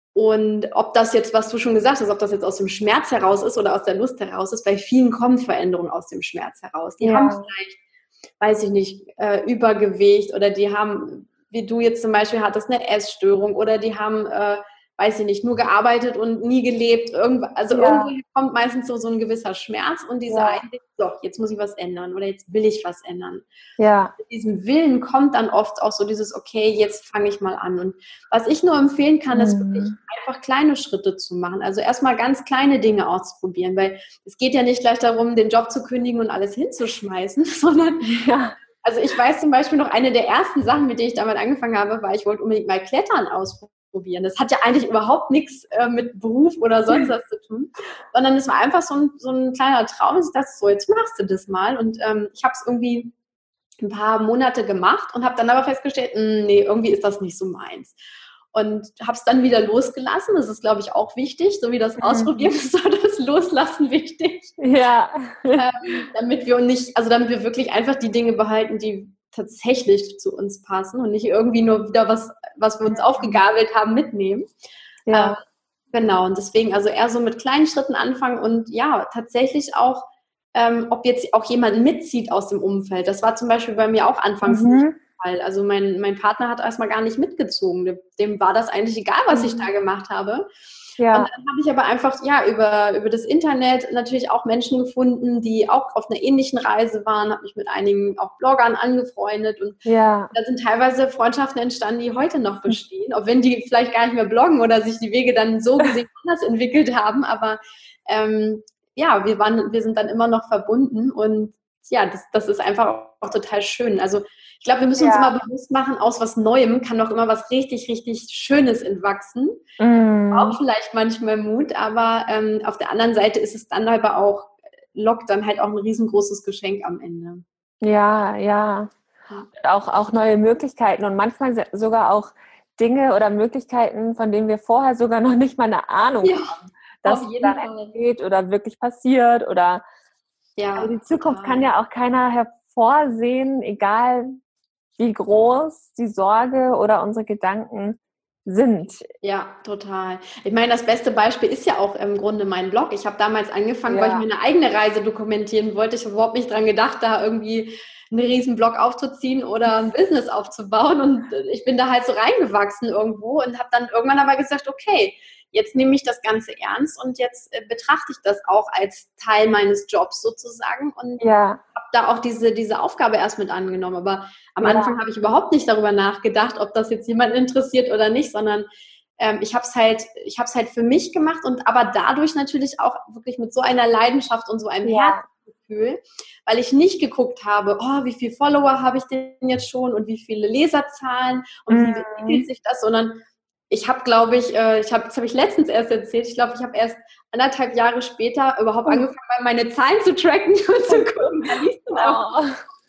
Speaker 2: und ob das jetzt, was du schon gesagt hast, ob das jetzt aus dem Schmerz heraus ist oder aus der Lust heraus ist, bei vielen kommt Veränderung aus dem Schmerz heraus. Die haben
Speaker 1: Ja.
Speaker 2: vielleicht, weiß ich nicht, äh, Übergewicht oder die haben, wie du jetzt zum Beispiel hattest, eine Essstörung oder die haben, äh, weiß ich nicht, nur gearbeitet und nie gelebt. Irgendwo, also irgendwo
Speaker 1: Ja.
Speaker 2: kommt meistens so, so ein gewisser Schmerz und diese
Speaker 1: Ja.
Speaker 2: Einsicht, doch, jetzt muss ich was ändern oder jetzt will ich was ändern.
Speaker 1: Ja.
Speaker 2: Mit diesem Willen kommt dann oft auch so dieses, okay, jetzt fange ich mal an. Und was ich nur empfehlen kann, ist wirklich
Speaker 1: Mhm.
Speaker 2: einfach kleine Schritte zu machen. Also erstmal ganz kleine Dinge auszuprobieren, weil es geht ja nicht gleich darum, den Job zu kündigen und alles hinzuschmeißen, sondern
Speaker 1: Ja.
Speaker 2: also ich weiß zum Beispiel noch, eine der ersten Sachen, mit denen ich damit angefangen habe, war, ich wollte unbedingt mal Klettern ausprobieren. Das hat ja eigentlich überhaupt nichts äh, mit Beruf oder sonst was zu tun, sondern es war einfach so ein, so ein kleiner Traum. Ich dachte, so, jetzt machst du das mal. Und ähm, ich habe es irgendwie ein paar Monate gemacht und habe dann aber festgestellt, mh, nee, irgendwie ist das nicht so meins. Und habe es dann wieder losgelassen. Das ist, glaube ich, auch wichtig. So wie das Ausprobieren
Speaker 1: Mhm.
Speaker 2: ist, so das Loslassen wichtig.
Speaker 1: Ja.
Speaker 2: Ähm, damit wir nicht, also damit wir wirklich einfach die Dinge behalten, die tatsächlich zu uns passen und nicht irgendwie nur wieder was, was wir uns aufgegabelt haben, mitnehmen. Ähm,
Speaker 1: Ja.
Speaker 2: genau, und deswegen also eher so mit kleinen Schritten anfangen und ja, tatsächlich auch, ähm, ob jetzt auch jemand mitzieht aus dem Umfeld. Das war zum Beispiel bei mir auch anfangs nicht
Speaker 1: Mhm.
Speaker 2: der Fall. Also mein, mein Partner hat erstmal gar nicht mitgezogen. Dem, dem war das eigentlich egal, was ich da gemacht habe. Und
Speaker 1: Ja.
Speaker 2: dann habe ich aber einfach, ja, über, über das Internet natürlich auch Menschen gefunden, die auch auf einer ähnlichen Reise waren, habe mich mit einigen auch Bloggern angefreundet und
Speaker 1: Ja.
Speaker 2: da sind teilweise Freundschaften entstanden, die heute noch bestehen, auch wenn die vielleicht gar nicht mehr bloggen oder sich die Wege dann so gesehen anders entwickelt haben, aber ähm, ja, wir waren, wir sind dann immer noch verbunden und ja, das, das ist einfach auch total schön. Also ich glaube, wir müssen uns immer
Speaker 1: Ja.
Speaker 2: bewusst machen, aus was Neuem kann doch immer was richtig, richtig Schönes entwachsen. Auch
Speaker 1: Mhm.
Speaker 2: vielleicht manchmal Mut, aber ähm, auf der anderen Seite ist es dann aber auch, lockt dann halt auch ein riesengroßes Geschenk am Ende.
Speaker 1: Ja, ja.
Speaker 2: Ja,
Speaker 1: Auch, auch neue Möglichkeiten und manchmal se- sogar auch Dinge oder Möglichkeiten, von denen wir vorher sogar noch nicht mal eine Ahnung
Speaker 2: ja,
Speaker 1: haben, dass
Speaker 2: auf
Speaker 1: es dann
Speaker 2: jeden Fall.
Speaker 1: entsteht oder wirklich passiert oder also
Speaker 2: Ja,
Speaker 1: die Zukunft kann
Speaker 2: total.
Speaker 1: ja auch keiner hervorsehen, egal wie groß die Sorge oder unsere Gedanken sind.
Speaker 2: Ja, total. Ich meine, das beste Beispiel ist ja auch im Grunde mein Blog. Ich habe damals angefangen, weil ich
Speaker 1: Ja,
Speaker 2: meine eigene Reise dokumentieren wollte. Ich habe überhaupt nicht dran gedacht, da irgendwie einen riesen Blog aufzuziehen oder ein Business aufzubauen. Und ich bin da halt so reingewachsen irgendwo und habe dann irgendwann aber gesagt, okay, jetzt nehme ich das Ganze ernst und jetzt äh, betrachte ich das auch als Teil meines Jobs sozusagen und
Speaker 1: ja,
Speaker 2: habe da auch diese, diese Aufgabe erst mit angenommen. Aber am
Speaker 1: ja,
Speaker 2: Anfang habe ich überhaupt nicht darüber nachgedacht, ob das jetzt jemanden interessiert oder nicht, sondern ähm, ich habe es halt, ich habe es halt für mich gemacht und aber dadurch natürlich auch wirklich mit so einer Leidenschaft und so einem
Speaker 1: ja.
Speaker 2: Herzgefühl, weil ich nicht geguckt habe, oh, wie viele Follower habe ich denn jetzt schon und wie viele Leserzahlen und wie entwickelt
Speaker 1: Mhm.
Speaker 2: sich das, sondern ich habe, glaube ich, äh, ich habe, das habe ich letztens erst erzählt, ich glaube, ich habe erst anderthalb Jahre später überhaupt angefangen, meine Zahlen zu tracken und zu gucken, da lief denn auch.
Speaker 1: Oh,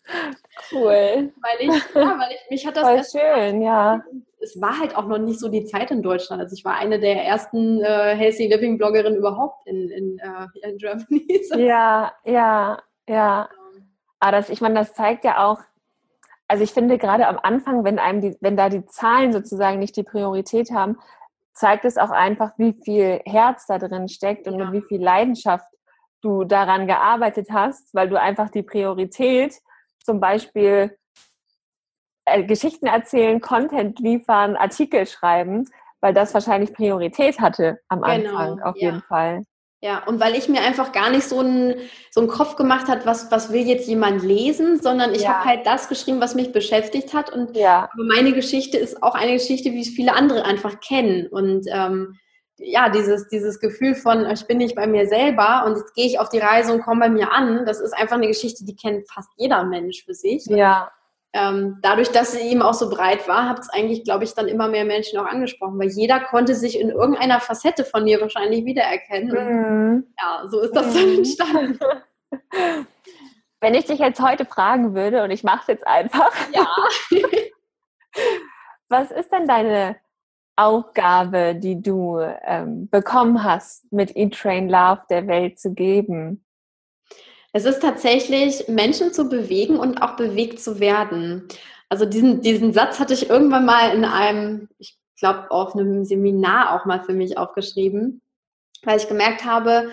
Speaker 1: Cool.
Speaker 2: Weil ich, ja, weil ich, mich hat das
Speaker 1: Voll
Speaker 2: erst
Speaker 1: schön, ja.
Speaker 2: Es war halt auch noch nicht so die Zeit in Deutschland. Also ich war eine der ersten äh, Healthy Living Bloggerinnen überhaupt in, in, äh, in Germany.
Speaker 1: Ja, ja, ja. Aber das, ich meine, das zeigt ja auch, also ich finde gerade am Anfang, wenn einem die, wenn da die Zahlen sozusagen nicht die Priorität haben, zeigt es auch einfach, wie viel Herz da drin steckt und
Speaker 2: Ja.
Speaker 1: mit wie viel Leidenschaft du daran gearbeitet hast, weil du einfach die Priorität, zum Beispiel äh, Geschichten erzählen, Content liefern, Artikel schreiben, weil das wahrscheinlich Priorität hatte am Anfang,
Speaker 2: Genau,
Speaker 1: auf
Speaker 2: ja.
Speaker 1: jeden Fall.
Speaker 2: Ja, und weil ich mir einfach gar nicht so einen so einen Kopf gemacht hat, was, was will jetzt jemand lesen, sondern ich
Speaker 1: Ja.
Speaker 2: habe halt das geschrieben, was mich beschäftigt hat. Und
Speaker 1: Ja.
Speaker 2: aber meine Geschichte ist auch eine Geschichte, wie es viele andere einfach kennen. Und ähm, ja, dieses, dieses Gefühl von, ich bin nicht bei mir selber und jetzt gehe ich auf die Reise und komme bei mir an, das ist einfach eine Geschichte, die kennt fast jeder Mensch für sich.
Speaker 1: Ja.
Speaker 2: Und ähm, dadurch, dass sie eben auch so breit war, hat es eigentlich, glaube ich, dann immer mehr Menschen auch angesprochen, weil jeder konnte sich in irgendeiner Facette von mir wahrscheinlich wiedererkennen. Und
Speaker 1: Mhm.
Speaker 2: ja, so ist das dann entstanden.
Speaker 1: Wenn ich dich jetzt heute fragen würde, und ich mache es jetzt einfach,
Speaker 2: Ja.
Speaker 1: Was ist denn deine Aufgabe, die du ähm, bekommen hast, mit Eat, Train, Love der Welt zu geben?
Speaker 2: Es ist tatsächlich, Menschen zu bewegen und auch bewegt zu werden. Also diesen, diesen Satz hatte ich irgendwann mal in einem, ich glaube, auf einem Seminar auch mal für mich aufgeschrieben, weil ich gemerkt habe,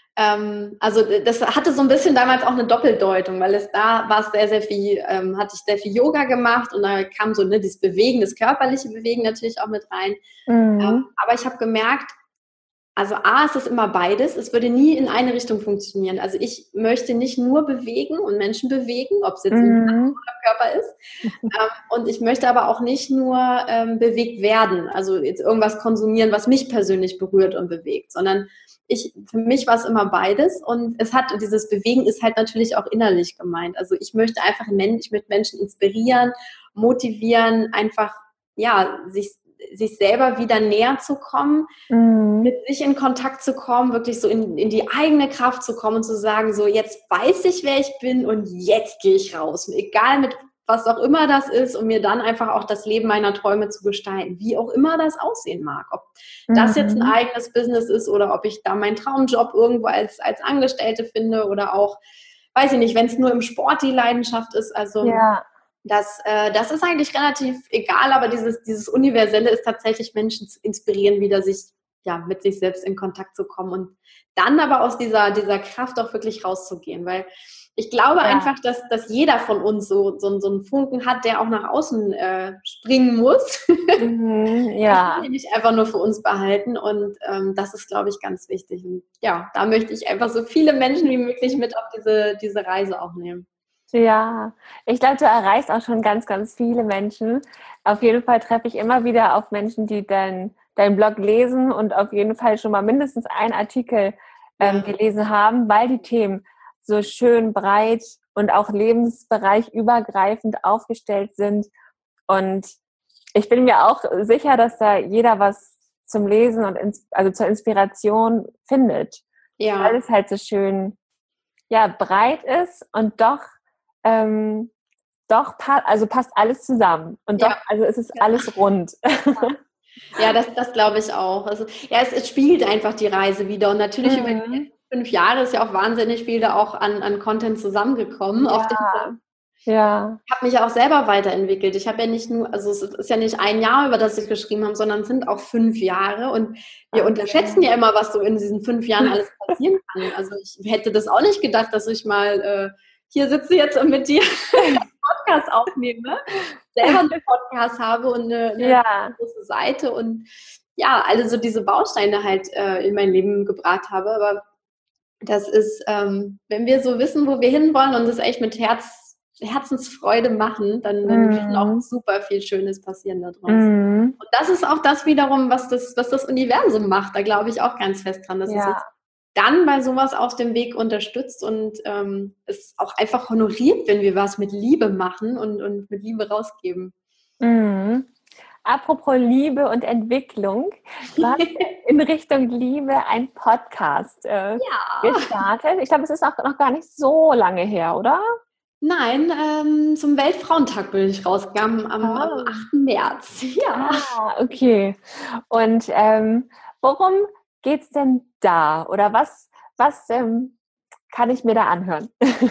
Speaker 2: ähm, also das hatte so ein bisschen damals auch eine Doppeldeutung, weil es da war es sehr, sehr viel, ähm, hatte ich sehr viel Yoga gemacht und da kam so ne, dieses Bewegen, das körperliche Bewegen natürlich auch mit rein.
Speaker 1: Mhm.
Speaker 2: Ähm, aber ich habe gemerkt, also A, es ist immer beides. Es würde nie in eine Richtung funktionieren. Also ich möchte nicht nur bewegen und Menschen bewegen, ob es jetzt im
Speaker 1: Mhm.
Speaker 2: Körper ist. ähm, und ich möchte aber auch nicht nur ähm, bewegt werden, also jetzt irgendwas konsumieren, was mich persönlich berührt und bewegt, sondern ich, für mich war es immer beides. Und es hat, dieses Bewegen ist halt natürlich auch innerlich gemeint. Also ich möchte einfach Menschen, ich möchte Menschen inspirieren, motivieren, einfach, ja, sich sich selber wieder näher zu kommen,
Speaker 1: Mhm.
Speaker 2: mit sich in Kontakt zu kommen, wirklich so in, in die eigene Kraft zu kommen und zu sagen, so jetzt weiß ich, wer ich bin und jetzt gehe ich raus. Egal mit was auch immer das ist, um mir dann einfach auch das Leben meiner Träume zu gestalten, wie auch immer das aussehen mag. Ob das jetzt ein
Speaker 1: Mhm.
Speaker 2: eigenes Business ist oder ob ich da meinen Traumjob irgendwo als, als Angestellte finde oder auch, weiß ich nicht, wenn es nur im Sport die Leidenschaft ist. Also
Speaker 1: Ja.
Speaker 2: Das, äh, das ist eigentlich relativ egal, aber dieses, dieses Universelle ist tatsächlich, Menschen zu inspirieren, wieder sich, ja, mit sich selbst in Kontakt zu kommen und dann aber aus dieser, dieser Kraft auch wirklich rauszugehen, weil ich glaube
Speaker 1: Ja.
Speaker 2: einfach, dass, dass jeder von uns so, so, so einen Funken hat, der auch nach außen äh, springen muss.
Speaker 1: Mhm.
Speaker 2: Das
Speaker 1: Ja.
Speaker 2: können wir nicht einfach nur für uns behalten und ähm, das ist, glaube ich, ganz wichtig. Und ja, da möchte ich einfach so viele Menschen wie möglich mit auf diese, diese Reise auch nehmen.
Speaker 1: Ja, ich glaube, du erreichst auch schon ganz, ganz viele Menschen. Auf jeden Fall treffe ich immer wieder auf Menschen, die deinen dein Blog lesen und auf jeden Fall schon mal mindestens einen Artikel ähm,
Speaker 2: Ja.
Speaker 1: gelesen haben, weil die Themen so schön breit und auch lebensbereichübergreifend aufgestellt sind. Und ich bin mir auch sicher, dass da jeder was zum Lesen und ins, also zur Inspiration findet,
Speaker 2: Ja.
Speaker 1: weil es halt so schön ja, breit ist und doch Ähm, doch, also passt alles zusammen. Und doch,
Speaker 2: Ja.
Speaker 1: also es ist
Speaker 2: Ja.
Speaker 1: alles rund.
Speaker 2: Ja, das, das glaube ich auch. Also, ja, es, es spiegelt einfach die Reise wieder. Und natürlich über die
Speaker 1: Mhm.
Speaker 2: letzten fünf Jahre ist ja auch wahnsinnig viel da auch an, an Content zusammengekommen. Auf dem Blog.
Speaker 1: Ja.
Speaker 2: Ich habe mich ja auch selber weiterentwickelt. Ich habe ja nicht nur, also es ist ja nicht ein Jahr, über das ich geschrieben habe, sondern es sind auch fünf Jahre. Und wir
Speaker 1: Okay.
Speaker 2: unterschätzen ja immer, was so in diesen fünf Jahren alles passieren kann. Also ich hätte das auch nicht gedacht, dass ich mal äh, hier sitze jetzt und mit dir einen Podcast aufnehme, selber einen Podcast habe und eine, eine
Speaker 1: Ja.
Speaker 2: große Seite und ja, alle so diese Bausteine halt äh, in mein Leben gebracht habe. Aber das ist, ähm, wenn wir so wissen, wo wir hinwollen und das echt mit Herz, Herzensfreude machen, dann, dann
Speaker 1: Mhm.
Speaker 2: kann auch super viel Schönes passieren daraus.
Speaker 1: Mhm.
Speaker 2: Und das ist auch das wiederum, was das, was das Universum macht. Da glaube ich auch ganz fest dran, dass
Speaker 1: Ja.
Speaker 2: es uns dann bei sowas auf dem Weg unterstützt und ähm, es auch einfach honoriert, wenn wir was mit Liebe machen und, und mit Liebe rausgeben.
Speaker 1: Mhm. Apropos Liebe und Entwicklung, du hast in Richtung Liebe ein Podcast äh,
Speaker 2: Ja.
Speaker 1: gestartet. Ich glaube, es ist auch noch gar nicht so lange her, oder?
Speaker 2: Nein, ähm, zum Weltfrauentag bin ich rausgegangen am,
Speaker 1: Oh.
Speaker 2: am achten März. Ja.
Speaker 1: Ah, okay. Und ähm, worum geht's denn da? Oder was, was ähm, kann ich mir da anhören?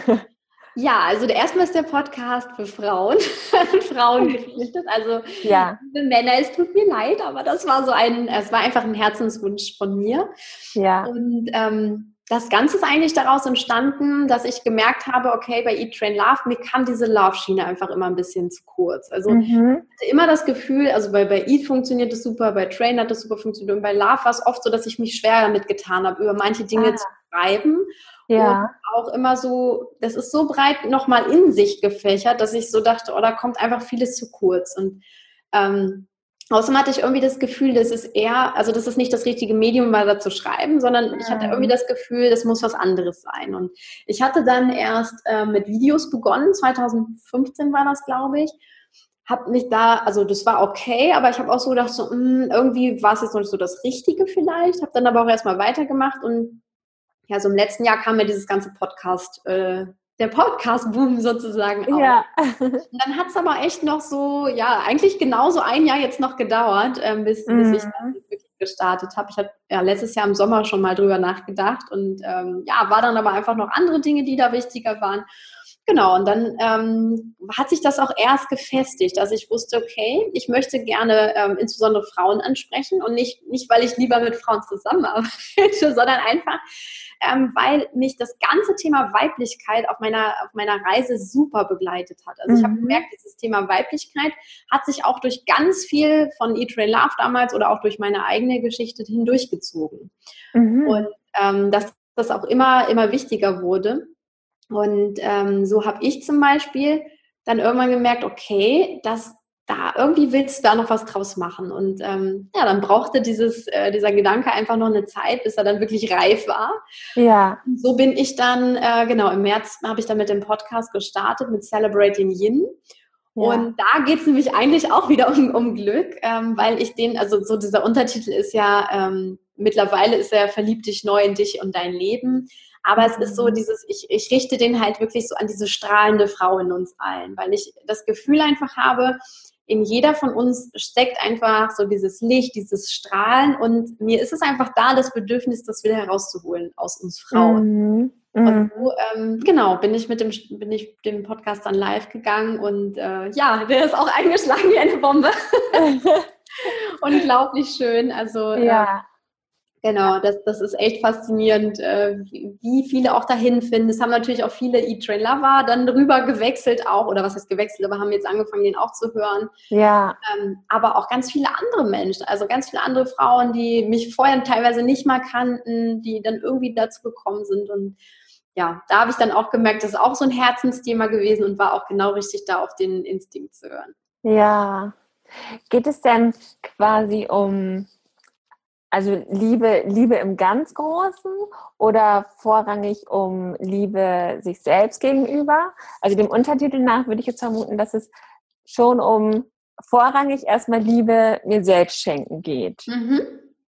Speaker 2: Ja, also erstmal ist der Podcast für Frauen, Frauen gerichtet. Also
Speaker 1: Ja,
Speaker 2: liebe Männer, es tut mir leid, aber das war so ein, es war einfach ein Herzenswunsch von mir.
Speaker 1: ja.
Speaker 2: Und ähm, das Ganze ist eigentlich daraus entstanden, dass ich gemerkt habe, okay, bei Eat, Train, Love, mir kam diese Love-Schiene einfach immer ein bisschen zu kurz. Also
Speaker 1: Mhm.
Speaker 2: ich hatte immer das Gefühl, also bei, bei Eat funktioniert es super, bei Train hat es super funktioniert und bei Love war es oft so, dass ich mich schwer damit getan habe, über manche Dinge
Speaker 1: Ah,
Speaker 2: zu schreiben. Und
Speaker 1: ja.
Speaker 2: auch immer so, das ist so breit nochmal in sich gefächert, dass ich so dachte, oh, da kommt einfach vieles zu kurz. Und ähm, außerdem hatte ich irgendwie das Gefühl, das ist eher, also das ist nicht das richtige Medium, mal da zu schreiben, sondern ich hatte irgendwie
Speaker 1: Mhm.
Speaker 2: das Gefühl, das muss was anderes sein. Und ich hatte dann erst äh, mit Videos begonnen, zwanzig fünfzehn war das, glaube ich. Habe mich da, also das war okay, aber ich habe auch so gedacht, so, mh, irgendwie war es jetzt noch nicht so das Richtige vielleicht. Habe dann aber auch erstmal weitergemacht und ja, so im letzten Jahr kam mir dieses ganze Podcast, äh, der Podcast-Boom sozusagen auf.
Speaker 1: Ja.
Speaker 2: Und dann hat es aber echt noch so, ja, eigentlich genauso ein Jahr jetzt noch gedauert, ähm, bis, bis ich dann
Speaker 1: Mhm.
Speaker 2: wirklich gestartet habe. Ich habe ja letztes Jahr im Sommer schon mal drüber nachgedacht und ähm, ja, war dann aber einfach noch andere Dinge, die da wichtiger waren. Genau, und dann ähm, hat sich das auch erst gefestigt, dass ich wusste, okay, ich möchte gerne ähm, insbesondere Frauen ansprechen und nicht, nicht, weil ich lieber mit Frauen zusammenarbeite, sondern einfach, ähm, weil mich das ganze Thema Weiblichkeit auf meiner, auf meiner Reise super begleitet hat. Also ich habe
Speaker 1: Mhm.
Speaker 2: gemerkt, dieses Thema Weiblichkeit hat sich auch durch ganz viel von Eat, Train, Love damals oder auch durch meine eigene Geschichte hindurchgezogen. Und
Speaker 1: Mhm.
Speaker 2: ähm, dass das auch immer, immer wichtiger wurde. Und ähm, so habe ich zum Beispiel dann irgendwann gemerkt, okay, dass da irgendwie willst du da noch was draus machen. Und ähm, ja, dann brauchte dieses, äh, dieser Gedanke einfach noch eine Zeit, bis er dann wirklich reif war.
Speaker 1: Ja.
Speaker 2: Und so bin ich dann, äh, genau, im März habe ich dann mit dem Podcast gestartet, mit Celebrating Yin.
Speaker 1: Ja.
Speaker 2: Und da geht es nämlich eigentlich auch wieder um, um Glück, ähm, weil ich den, also so dieser Untertitel ist ja, ähm, mittlerweile ist er verliebt dich neu in dich und dein Leben. Aber es ist so
Speaker 1: Mhm.
Speaker 2: dieses, ich, ich richte den halt wirklich so an diese strahlende Frau in uns allen, weil ich das Gefühl einfach habe, in jeder von uns steckt einfach so dieses Licht, dieses Strahlen und mir ist es einfach da, das Bedürfnis, das wieder herauszuholen aus uns Frauen.
Speaker 1: Mhm.
Speaker 2: Und
Speaker 1: Mhm.
Speaker 2: so, ähm, genau, bin ich mit dem, bin ich dem Podcast dann live gegangen und äh, ja, der ist auch eingeschlagen wie eine Bombe. Unglaublich schön. Also äh,
Speaker 1: Ja.
Speaker 2: genau, das, das ist echt faszinierend, äh, wie, wie viele auch dahin finden. Es haben natürlich auch viele Eat, Train, Lover dann rüber gewechselt auch, oder was heißt gewechselt, aber haben jetzt angefangen, den auch zu hören.
Speaker 1: Ja.
Speaker 2: Ähm, aber auch ganz viele andere Menschen, also ganz viele andere Frauen, die mich vorher teilweise nicht mal kannten, die dann irgendwie dazu gekommen sind und ja, da habe ich dann auch gemerkt, das ist auch so ein Herzensthema gewesen und war auch genau richtig, da auf den Instinkt zu hören.
Speaker 1: Ja. Geht es denn quasi um, also Liebe, Liebe im ganz Großen oder vorrangig um Liebe sich selbst gegenüber? Also dem Untertitel nach würde ich jetzt vermuten, dass es schon um vorrangig erstmal Liebe mir selbst schenken geht.
Speaker 2: Mhm.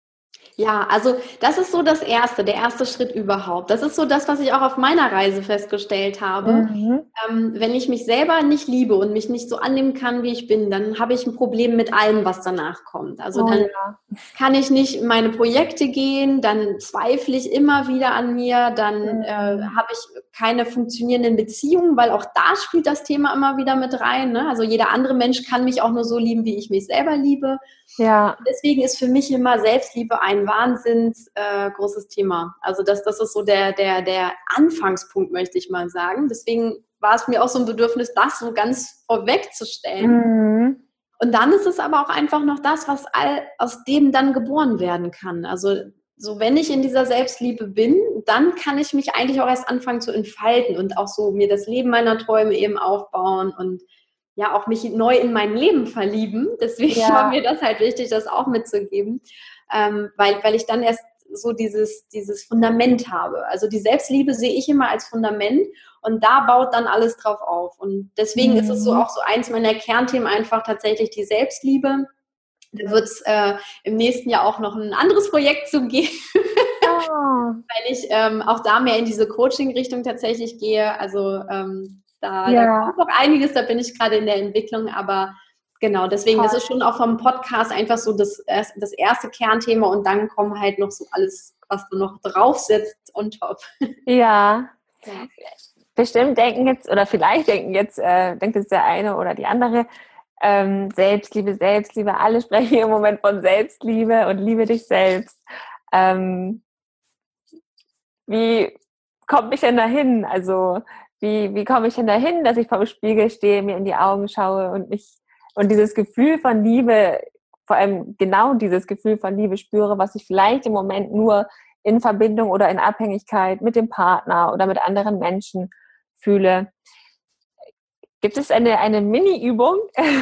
Speaker 2: Ja, also das ist so das Erste, der erste Schritt überhaupt. Das ist so das, was ich auch auf meiner Reise festgestellt habe.
Speaker 1: Mhm.
Speaker 2: Ähm, wenn ich mich selber nicht liebe und mich nicht so annehmen kann, wie ich bin, dann habe ich ein Problem mit allem, was danach kommt. Also
Speaker 1: Oh
Speaker 2: dann
Speaker 1: ja.
Speaker 2: kann ich nicht in meine Projekte gehen, dann zweifle ich immer wieder an mir, dann äh,
Speaker 1: Mhm.
Speaker 2: habe ich keine funktionierenden Beziehungen, weil auch da spielt das Thema immer wieder mit rein. Ne? Also jeder andere Mensch kann mich auch nur so lieben, wie ich mich selber liebe.
Speaker 1: Ja.
Speaker 2: Deswegen ist für mich immer Selbstliebe ein wahnsinns äh, großes Thema. Also das, das ist so der, der, der Anfangspunkt, möchte ich mal sagen. Deswegen war es mir auch so ein Bedürfnis, das so ganz vorwegzustellen.
Speaker 1: Mhm.
Speaker 2: Und dann ist es aber auch einfach noch das, was all aus dem dann geboren werden kann. Also so, wenn ich in dieser Selbstliebe bin, dann kann ich mich eigentlich auch erst anfangen zu entfalten und auch so mir das Leben meiner Träume eben aufbauen und ja auch mich neu in mein Leben verlieben. Deswegen war
Speaker 1: Ja.
Speaker 2: mir das halt wichtig, das auch mitzugeben, ähm, weil, weil ich dann erst so dieses, dieses Fundament habe. Also die Selbstliebe sehe ich immer als Fundament und da baut dann alles drauf auf. Und deswegen ist es so
Speaker 1: Mhm.
Speaker 2: auch so eins meiner Kernthemen einfach tatsächlich die Selbstliebe. Da wird es äh, im nächsten Jahr auch noch ein anderes Projekt zu geben,
Speaker 1: Oh.
Speaker 2: weil ich ähm, auch da mehr in diese Coaching-Richtung tatsächlich gehe. Also ähm, Da, da
Speaker 1: Ja.
Speaker 2: kommt noch einiges, da bin ich gerade in der Entwicklung, aber genau, deswegen,
Speaker 1: Toll.
Speaker 2: das ist schon auch vom Podcast einfach so das, das erste Kernthema und dann kommen halt noch so alles, was du noch draufsetzt on top.
Speaker 1: Ja.
Speaker 2: Ja.
Speaker 1: Bestimmt denken jetzt, oder vielleicht denken jetzt, äh, denkt jetzt der eine oder die andere, ähm, Selbstliebe, Selbstliebe, alle sprechen im Moment von Selbstliebe und liebe dich selbst. Ähm, wie komme ich denn dahin? Also, wie, wie komme ich denn dahin, dass ich vor dem Spiegel stehe, mir in die Augen schaue und mich, und dieses Gefühl von Liebe, vor allem genau dieses Gefühl von Liebe spüre, was ich vielleicht im Moment nur in Verbindung oder in Abhängigkeit mit dem Partner oder mit anderen Menschen fühle. Gibt es eine, eine Mini-Übung,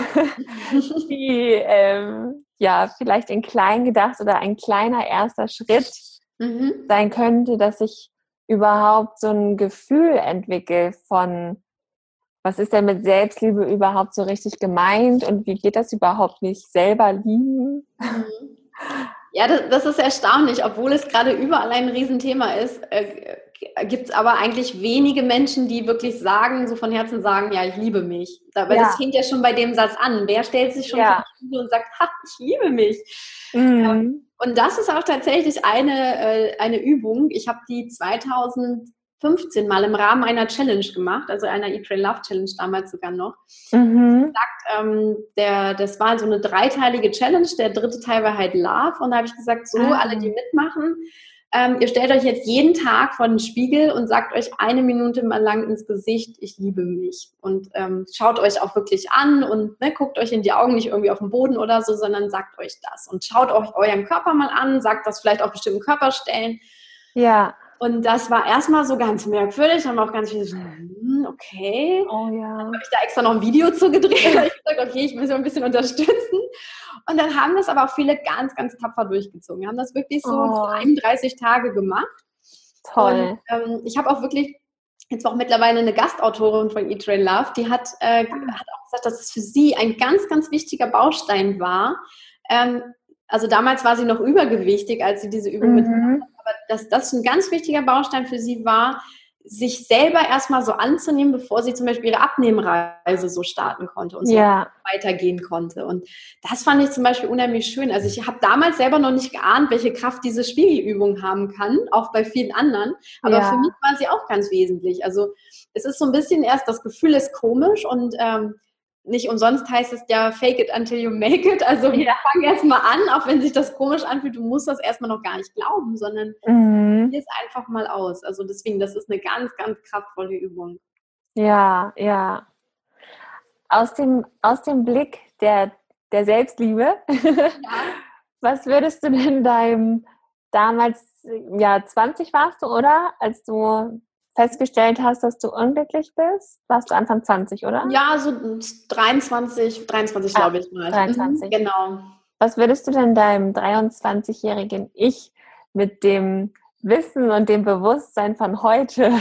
Speaker 1: die ähm, ja vielleicht in klein gedacht oder ein kleiner erster Schritt
Speaker 2: Mhm.
Speaker 1: sein könnte, dass ich überhaupt so ein Gefühl entwickle von, was ist denn mit Selbstliebe überhaupt so richtig gemeint und wie geht das überhaupt, nicht selber lieben?
Speaker 2: Mhm. Ja, das, das ist erstaunlich, obwohl es gerade überall ein Riesenthema ist, äh, gibt es aber eigentlich wenige Menschen, die wirklich sagen, so von Herzen sagen, ja, ich liebe mich. Da, weil
Speaker 1: Ja.
Speaker 2: das fängt ja schon bei dem Satz an. Wer stellt sich schon
Speaker 1: Ja.
Speaker 2: vor die Spiegel und sagt, ha, ich liebe mich.
Speaker 1: Mhm.
Speaker 2: Ähm, und das ist auch tatsächlich eine, äh, eine Übung. Ich habe die zweitausendfünfzehn mal im Rahmen einer Challenge gemacht, also einer Eat, Train, Love Challenge damals sogar noch.
Speaker 1: Mhm.
Speaker 2: Ähm, der, das war so eine dreiteilige Challenge. Der dritte Teil war halt Love. Und da habe ich gesagt, so,
Speaker 1: Ah.
Speaker 2: alle, die mitmachen, ähm, ihr stellt euch jetzt jeden Tag vor den Spiegel und sagt euch eine Minute mal lang ins Gesicht, ich liebe mich. Und ähm, schaut euch auch wirklich an und ne, guckt euch in die Augen, nicht irgendwie auf den Boden oder so, sondern sagt euch das. Und schaut euch euren Körper mal an, sagt das vielleicht auf bestimmten Körperstellen.
Speaker 1: Ja.
Speaker 2: Und das war erstmal so ganz merkwürdig, haben auch ganz viele so, hm, okay.
Speaker 1: Oh ja.
Speaker 2: Dann habe ich da extra noch ein Video zu gedreht. Ich habe gesagt, okay, ich muss ja ein bisschen unterstützen. Und dann haben das aber auch viele ganz, ganz tapfer durchgezogen. Wir haben das wirklich so
Speaker 1: Oh.
Speaker 2: einunddreißig Tage gemacht.
Speaker 1: Toll.
Speaker 2: Und ähm, ich habe auch wirklich, jetzt war auch mittlerweile eine Gastautorin von Eat, Train, Love, die hat, äh, hat auch gesagt, dass es für sie ein ganz, ganz wichtiger Baustein war. Ähm, also damals war sie noch übergewichtig, als sie diese Übung
Speaker 1: Mhm.
Speaker 2: mitgemacht hat, aber dass das ein ganz wichtiger Baustein für sie war, sich selber erstmal so anzunehmen, bevor sie zum Beispiel ihre Abnehmreise so starten konnte und so
Speaker 1: Ja.
Speaker 2: weitergehen konnte. Und das fand ich zum Beispiel unheimlich schön. Also ich habe damals selber noch nicht geahnt, welche Kraft diese Spiegelübung haben kann, auch bei vielen anderen. Aber
Speaker 1: Ja.
Speaker 2: für mich war sie auch ganz wesentlich. Also es ist so ein bisschen erst, das Gefühl ist komisch und ähm, nicht umsonst heißt es ja fake it until you make it. Also
Speaker 1: Ja.
Speaker 2: fang erst mal an, auch wenn sich das komisch anfühlt, du musst das erstmal noch gar nicht glauben, sondern
Speaker 1: Mhm.
Speaker 2: probier es einfach mal aus. Also deswegen, das ist eine ganz, ganz kraftvolle Übung.
Speaker 1: Ja, ja. Aus dem, aus dem Blick der, der Selbstliebe,
Speaker 2: Ja.
Speaker 1: was würdest du denn deinem damals, ja, zwanzig warst du, oder? Als du festgestellt hast, dass du unglücklich bist? Warst du Anfang zwanzig, oder?
Speaker 2: Ja, so dreiundzwanzig, dreiundzwanzig
Speaker 1: Ah,
Speaker 2: glaube ich mal.
Speaker 1: dreiundzwanzig.
Speaker 2: Mhm, genau.
Speaker 1: Was würdest du denn deinem dreiundzwanzigjährigen Ich mit dem Wissen und dem Bewusstsein von heute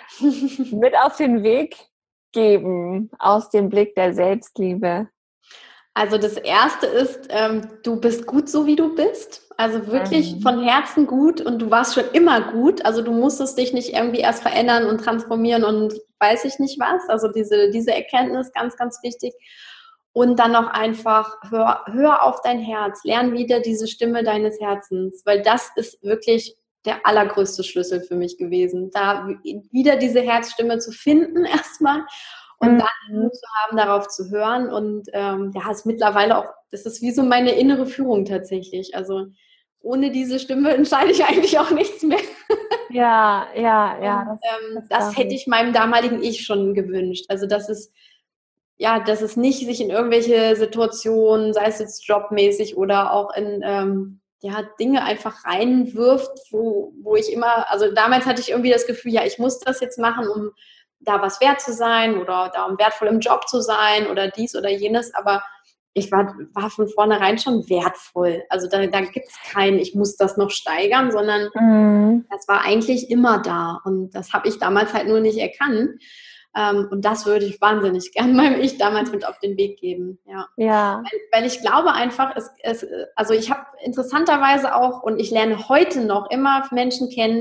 Speaker 1: mit auf den Weg geben, aus dem Blick der Selbstliebe?
Speaker 2: Also das Erste ist, ähm, du bist gut so, wie du bist. Also wirklich
Speaker 1: Mhm.
Speaker 2: von Herzen gut und du warst schon immer gut. Also du musstest dich nicht irgendwie erst verändern und transformieren und weiß ich nicht was. Also diese, diese Erkenntnis, ganz, ganz wichtig. Und dann noch einfach, hör, hör auf dein Herz, lern wieder diese Stimme deines Herzens, weil das ist wirklich der allergrößte Schlüssel für mich gewesen, da wieder diese Herzstimme zu finden erstmal und dann
Speaker 1: Mhm.
Speaker 2: Mut zu haben, darauf zu hören. Und ähm, ja, ist mittlerweile auch, das ist wie so meine innere Führung tatsächlich. Also ohne diese Stimme entscheide ich eigentlich auch nichts mehr.
Speaker 1: Ja, ja, ja.
Speaker 2: Und,
Speaker 1: Das,
Speaker 2: ähm,
Speaker 1: das,
Speaker 2: das hätte ich meinem damaligen Ich schon gewünscht. Also dass es, ja, dass es nicht sich in irgendwelche Situationen, sei es jetzt jobmäßig oder auch in ähm, ja, Dinge einfach reinwirft, wo, wo ich immer, also damals hatte ich irgendwie das Gefühl, ja, ich muss das jetzt machen, um da was wert zu sein oder da um wertvoll im Job zu sein oder dies oder jenes, aber ich war, war von vornherein schon wertvoll. Also da, da gibt es kein, ich muss das noch steigern, sondern
Speaker 1: mhm.
Speaker 2: das war eigentlich immer da und das habe ich damals halt nur nicht erkannt. Ähm, und das würde ich wahnsinnig gern meinem Ich damals mit auf den Weg geben. Ja.
Speaker 1: Ja.
Speaker 2: Weil, weil ich glaube einfach, es, es, also ich habe interessanterweise auch, und ich lerne heute noch immer Menschen kennen,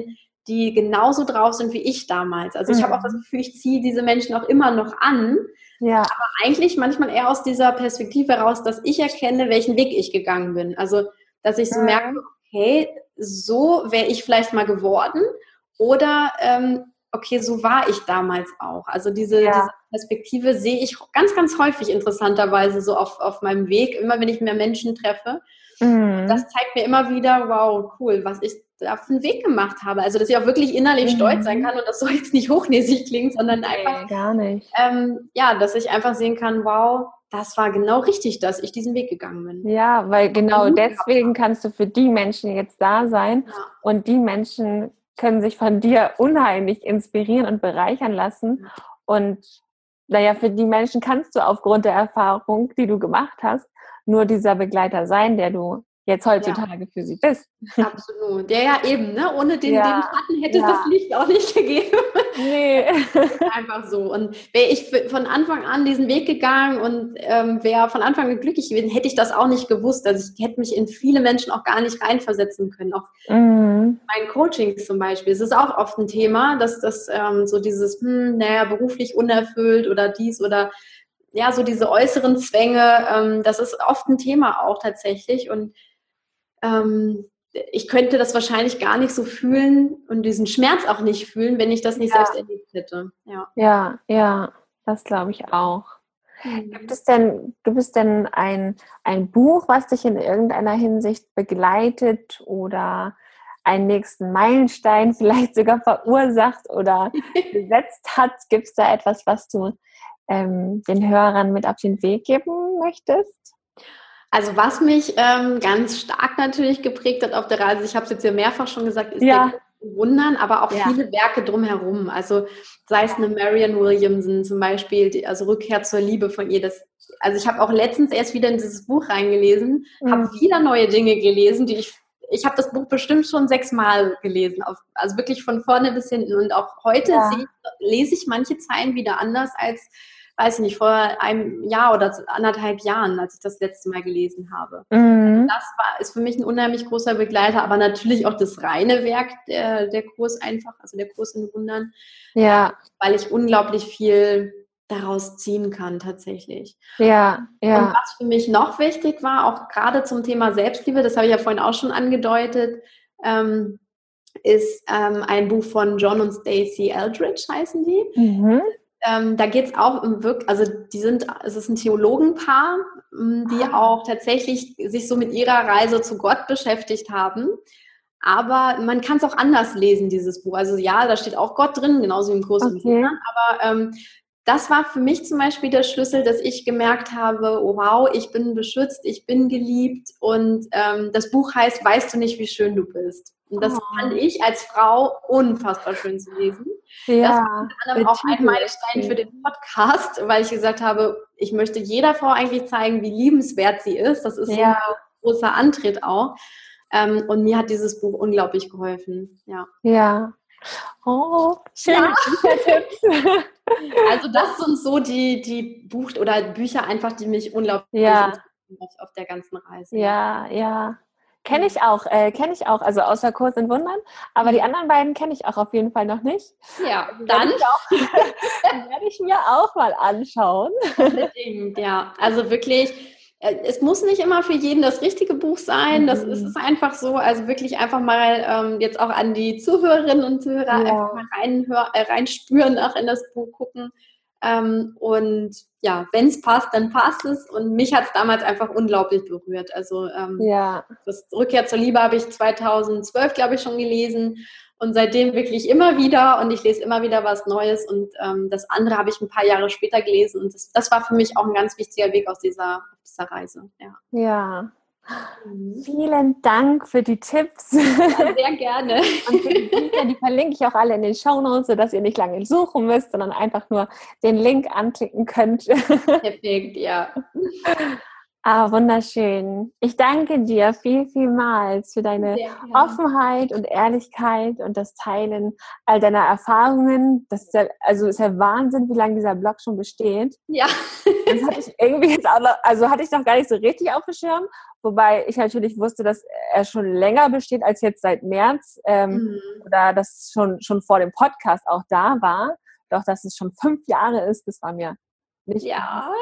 Speaker 2: die genauso drauf sind wie ich damals. Also ich habe auch das Gefühl, ich ziehe diese Menschen auch immer noch an,
Speaker 1: ja.
Speaker 2: aber eigentlich manchmal eher aus dieser Perspektive heraus, dass ich erkenne, welchen Weg ich gegangen bin. Also, dass ich so merke, okay, so wäre ich vielleicht mal geworden oder ähm, okay, so war ich damals auch. Also diese,
Speaker 1: Ja.
Speaker 2: diese Perspektive sehe ich ganz, ganz häufig interessanterweise so auf, auf meinem Weg, immer wenn ich mehr Menschen treffe.
Speaker 1: Mhm.
Speaker 2: Das zeigt mir immer wieder, wow, cool, was ich da für einen Weg gemacht habe. Also, dass ich auch wirklich innerlich mhm. stolz sein kann und das soll jetzt nicht hochnäsig klingen, sondern
Speaker 1: nee,
Speaker 2: einfach,
Speaker 1: gar nicht.
Speaker 2: Ähm, ja, dass ich einfach sehen kann, wow, das war genau richtig, dass ich diesen Weg gegangen bin.
Speaker 1: Ja, weil genau deswegen kannst du für die Menschen jetzt da sein
Speaker 2: ja.
Speaker 1: und die Menschen können sich von dir unheimlich inspirieren und bereichern lassen. Und naja, für die Menschen kannst du aufgrund der Erfahrung, die du gemacht hast, nur dieser Begleiter sein, der du jetzt heutzutage ja. für sie bist.
Speaker 2: Absolut. Ja, ja, eben, ne? Ohne den,
Speaker 1: ja.
Speaker 2: den Schatten hätte es
Speaker 1: ja.
Speaker 2: das Licht auch nicht gegeben.
Speaker 1: Nee.
Speaker 2: Einfach so. Und wäre ich von Anfang an diesen Weg gegangen und ähm, wäre von Anfang an glücklich gewesen, hätte ich das auch nicht gewusst. Also ich hätte mich in viele Menschen auch gar nicht reinversetzen können. Auch
Speaker 1: mhm.
Speaker 2: mein Coaching zum Beispiel. Es ist auch oft ein Thema, dass das ähm, so dieses, hm, naja, beruflich unerfüllt oder dies oder ja, so diese äußeren Zwänge, ähm, das ist oft ein Thema auch tatsächlich. Und ähm, ich könnte das wahrscheinlich gar nicht so fühlen und diesen Schmerz auch nicht fühlen, wenn ich das nicht ja. selbst erlebt hätte. Ja,
Speaker 1: ja, ja, das glaube ich auch. Mhm. Gibt es denn, gibt es denn ein, ein Buch, was dich in irgendeiner Hinsicht begleitet oder einen nächsten Meilenstein vielleicht sogar verursacht oder gesetzt hat? Gibt es da etwas, was du ähm, den Hörern mit auf den Weg geben möchtest?
Speaker 2: Also was mich ähm, ganz stark natürlich geprägt hat auf der Reise, ich habe es jetzt ja mehrfach schon gesagt, ist
Speaker 1: ja.
Speaker 2: der Wundern, aber auch
Speaker 1: ja.
Speaker 2: viele Werke drumherum. Also sei es eine Marianne Williamson zum Beispiel, die, also Rückkehr zur Liebe von ihr. Das, also ich habe auch letztens erst wieder in dieses Buch reingelesen, mhm. habe wieder neue Dinge gelesen, die ich, ich habe das Buch bestimmt schon sechsmal gelesen, auf, also wirklich von vorne bis hinten. Und auch heute ja. sehe, lese ich manche Zeilen wieder anders als weiß ich nicht, vor einem Jahr oder anderthalb Jahren, als ich das letzte Mal gelesen habe. Mhm. Das war, ist für mich ein unheimlich großer Begleiter, aber natürlich auch das reine Werk, der, der Kurs einfach, also der Kurs in Wundern,
Speaker 1: ja.
Speaker 2: weil ich unglaublich viel daraus ziehen kann tatsächlich.
Speaker 1: Ja, ja.
Speaker 2: Und was für mich noch wichtig war, auch gerade zum Thema Selbstliebe, das habe ich ja vorhin auch schon angedeutet, ähm, ist ähm, ein Buch von John und Stacey Eldridge, heißen die. Mhm. Ähm, da geht es auch um wirklich, also die sind, es ist ein Theologenpaar, die ah. auch tatsächlich sich so mit ihrer Reise zu Gott beschäftigt haben. Aber man kann es auch anders lesen, dieses Buch. Also ja, da steht auch Gott drin, genauso wie im Kurs.
Speaker 1: Okay.
Speaker 2: Aber ähm, das war für mich zum Beispiel der Schlüssel, dass ich gemerkt habe, oh, wow, ich bin beschützt, ich bin geliebt. Und ähm, das Buch heißt, weißt du nicht, wie schön du bist. Und das oh. fand ich als Frau unfassbar schön zu lesen.
Speaker 1: Ja,
Speaker 2: das war unter anderem auch ein Meilenstein für den Podcast, weil ich gesagt habe, ich möchte jeder Frau eigentlich zeigen, wie liebenswert sie ist. Das ist ja. so ein großer Antritt auch. Ähm, und mir hat dieses Buch unglaublich geholfen. Ja.
Speaker 1: Ja. Oh, schöne ja. Tipps.
Speaker 2: Also das sind so die, die Buch- oder Bücher einfach, die mich unglaublich
Speaker 1: ja.
Speaker 2: auf der ganzen Reise.
Speaker 1: Ja, ja. Kenne ich auch, äh, kenne ich auch, also außer Kurs in Wundern, aber die anderen beiden kenne ich auch auf jeden Fall noch nicht.
Speaker 2: Ja, dann
Speaker 1: werde ich, auch, werde ich mir auch mal anschauen.
Speaker 2: Unbedingt, ja. Also wirklich, es muss nicht immer für jeden das richtige Buch sein, das mhm. ist es einfach so, also wirklich einfach mal ähm, jetzt auch an die Zuhörerinnen und Zuhörer ja. einfach mal reinhör, äh, reinspüren, auch in das Buch gucken. Ähm, und ja, wenn es passt, dann passt es. Und mich hat es damals einfach unglaublich berührt. Also ähm,
Speaker 1: ja.
Speaker 2: das Rückkehr zur Liebe habe ich zweitausendzwölf, glaube ich, schon gelesen. Und seitdem wirklich immer wieder. Und ich lese immer wieder was Neues. Und ähm, das andere habe ich ein paar Jahre später gelesen. Und das, das war für mich auch ein ganz wichtiger Weg aus dieser, dieser Reise. Ja.
Speaker 1: ja. Vielen Dank für die Tipps.
Speaker 2: Ja, sehr gerne.
Speaker 1: Und für die Bücher, die verlinke ich auch alle in den Shownotes, sodass ihr nicht lange suchen müsst, sondern einfach nur den Link anklicken könnt.
Speaker 2: Perfekt, ja.
Speaker 1: Ah, wunderschön. Ich danke dir viel, vielmals für deine Offenheit und Ehrlichkeit und das Teilen all deiner Erfahrungen. Das ist ja, also ist ja Wahnsinn, wie lange dieser Blog schon besteht.
Speaker 2: Ja.
Speaker 1: Das hatte ich irgendwie jetzt auch noch, also hatte ich noch gar nicht so richtig auf dem Schirm. wobei ich natürlich wusste, dass er schon länger besteht als jetzt seit März ähm, mhm. oder dass schon, schon vor dem Podcast auch da war. Doch, dass es schon fünf Jahre ist, das war mir nicht
Speaker 2: ja.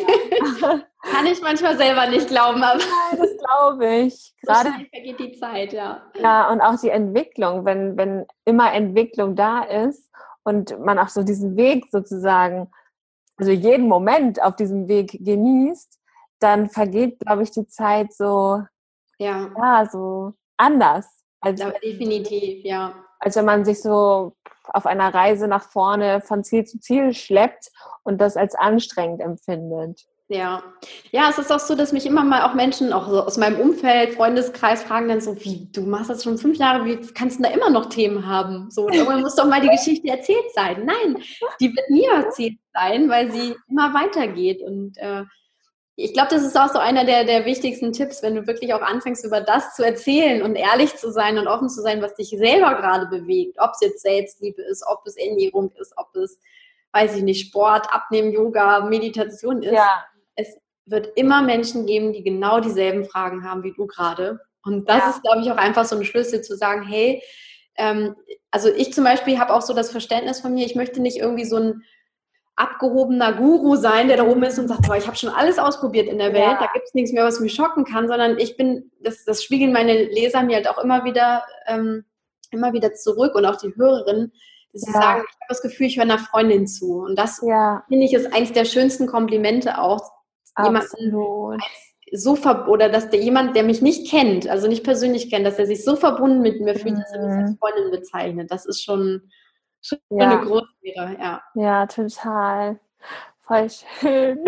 Speaker 2: Kann ich manchmal selber nicht glauben, aber
Speaker 1: nein, das glaube ich.
Speaker 2: Gerade so schnell vergeht die Zeit, ja.
Speaker 1: Ja, und auch die Entwicklung, wenn, wenn immer Entwicklung da ist und man auch so diesen Weg sozusagen, also jeden Moment auf diesem Weg genießt, dann vergeht, glaube ich, die Zeit so,
Speaker 2: ja,
Speaker 1: ja so anders. Als
Speaker 2: ja, definitiv, ja.
Speaker 1: Als wenn man sich so auf einer Reise nach vorne von Ziel zu Ziel schleppt und das als anstrengend empfindet.
Speaker 2: Ja, ja, es ist auch so, dass mich immer mal auch Menschen, auch so aus meinem Umfeld, Freundeskreis, fragen dann so, wie, du machst das schon fünf Jahre, wie kannst du da immer noch Themen haben? So, und irgendwann muss doch mal die Geschichte erzählt sein. Nein, die wird nie erzählt sein, weil sie immer weitergeht. Und äh, ich glaube, das ist auch so einer der, der wichtigsten Tipps, wenn du wirklich auch anfängst, über das zu erzählen und ehrlich zu sein und offen zu sein, was dich selber gerade bewegt. Ob es jetzt Selbstliebe ist, ob es Ernährung ist, ob es, weiß ich nicht, Sport, Abnehmen, Yoga, Meditation ist.
Speaker 1: Ja.
Speaker 2: Es wird immer Menschen geben, die genau dieselben Fragen haben wie du gerade. Und das ja. ist, glaube ich, auch einfach so ein Schlüssel zu sagen, hey, ähm, also ich zum Beispiel habe auch so das Verständnis von mir, ich möchte nicht irgendwie so ein abgehobener Guru sein, der da oben ist und sagt, boah, ich habe schon alles ausprobiert in der Welt, ja. da gibt es nichts mehr, was mich schocken kann, sondern ich bin, das, das spiegeln meine Leser mir halt auch immer wieder, ähm, immer wieder zurück und auch die Hörerinnen, dass sie ja. sagen, ich habe das Gefühl, ich höre einer Freundin zu. Und das, ja. finde ich, ist eins der schönsten Komplimente auch, jemanden so ver- oder dass der jemand, der mich nicht kennt, also nicht persönlich kennt, dass er sich so verbunden mit mir fühlt, dass er mich als Freundin bezeichnet. Das ist schon, schon ja. eine große Ehre, ja.
Speaker 1: Ja, total. Voll schön.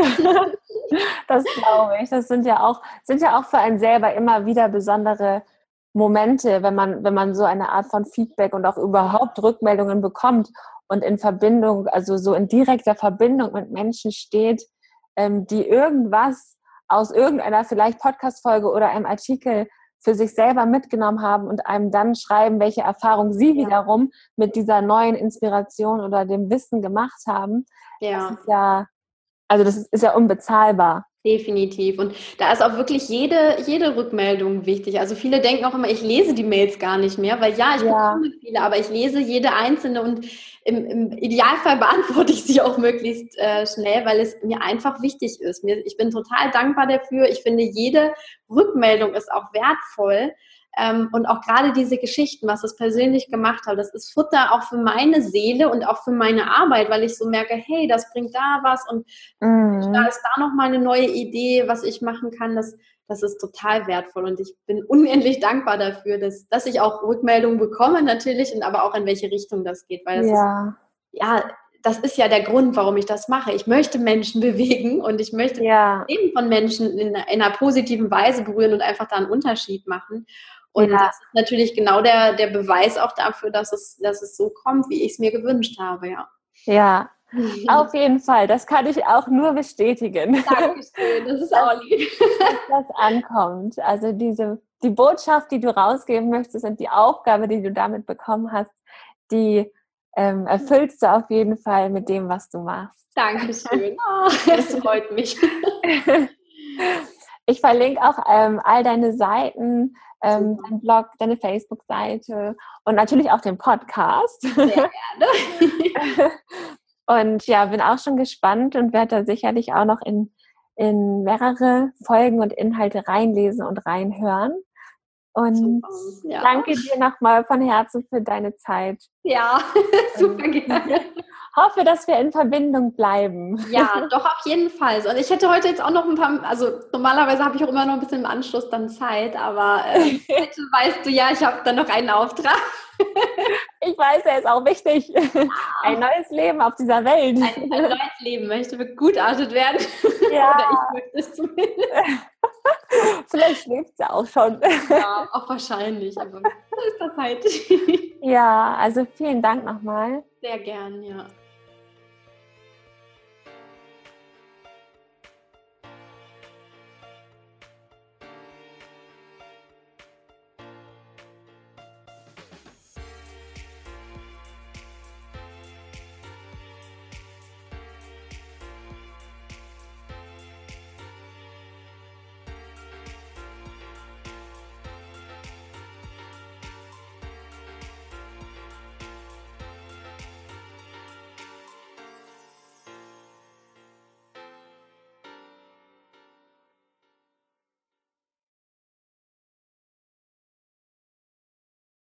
Speaker 1: Das glaube ich. Das sind ja auch, sind ja auch für einen selber immer wieder besondere Momente, wenn man, wenn man so eine Art von Feedback und auch überhaupt Rückmeldungen bekommt und in Verbindung, also so in direkter Verbindung mit Menschen steht, ähm, die irgendwas aus irgendeiner vielleicht Podcast-Folge oder einem Artikel für sich selber mitgenommen haben und einem dann schreiben, welche Erfahrung sie ja. wiederum mit dieser neuen Inspiration oder dem Wissen gemacht haben.
Speaker 2: Ja.
Speaker 1: Das ist ja, also das ist, ist ja unbezahlbar.
Speaker 2: Definitiv. Und da ist auch wirklich jede, jede Rückmeldung wichtig. Also viele denken auch immer, ich lese die Mails gar nicht mehr, weil ja, ich ja. bekomme viele, aber ich lese jede einzelne und im, im Idealfall beantworte ich sie auch möglichst äh, schnell, weil es mir einfach wichtig ist. Mir, ich bin total dankbar dafür. Ich finde, jede Rückmeldung ist auch wertvoll. Ähm, und auch gerade diese Geschichten, was es persönlich gemacht hat, das ist Futter auch für meine Seele und auch für meine Arbeit, weil ich so merke, hey, das bringt da was und mhm. da ist da nochmal eine neue Idee, was ich machen kann. Das, das ist total wertvoll und ich bin unendlich dankbar dafür, dass, dass ich auch Rückmeldungen bekomme natürlich und aber auch in welche Richtung das geht, weil das
Speaker 1: ja.
Speaker 2: ist, ja, das ist ja der Grund, warum ich das mache. Ich möchte Menschen bewegen und ich möchte ja. das Leben von Menschen in, in einer positiven Weise berühren und einfach da einen Unterschied machen. Und ja. das ist natürlich genau der, der Beweis auch dafür, dass es, dass es so kommt, wie ich es mir gewünscht habe, ja.
Speaker 1: Ja, auf jeden Fall. Das kann ich auch nur bestätigen.
Speaker 2: Dankeschön, das ist auch lieb.
Speaker 1: Dass das ankommt. Also diese, die Botschaft, die du rausgeben möchtest und die Aufgabe, die du damit bekommen hast, die ähm, erfüllst du auf jeden Fall mit dem, was du machst.
Speaker 2: Dankeschön. Oh, das freut mich.
Speaker 1: Ich verlinke auch ähm, all deine Seiten, ähm, deinen Blog, deine Facebook-Seite und natürlich auch den Podcast.
Speaker 2: Sehr gerne.
Speaker 1: Und ja, bin auch schon gespannt und werde da sicherlich auch noch in, in mehrere Folgen und Inhalte reinlesen und reinhören. Und ja. danke dir nochmal von Herzen für deine Zeit.
Speaker 2: Ja, super gerne.
Speaker 1: Hoffe, dass wir in Verbindung bleiben.
Speaker 2: Ja, doch auf jeden Fall. Und ich hätte heute jetzt auch noch ein paar, also normalerweise habe ich auch immer noch ein bisschen im Anschluss dann Zeit, aber äh, heute weißt du ja, ich habe dann noch einen Auftrag.
Speaker 1: Ich weiß, er ist auch wichtig. Ja. Ein neues Leben auf dieser Welt.
Speaker 2: Ein, ein neues Leben möchte begutachtet werden.
Speaker 1: Ja.
Speaker 2: Oder ich möchte es zumindest.
Speaker 1: Vielleicht schläft sie auch schon.
Speaker 2: Ja, auch wahrscheinlich, aber so ist das halt.
Speaker 1: Ja, also vielen Dank nochmal.
Speaker 2: Sehr gern, ja.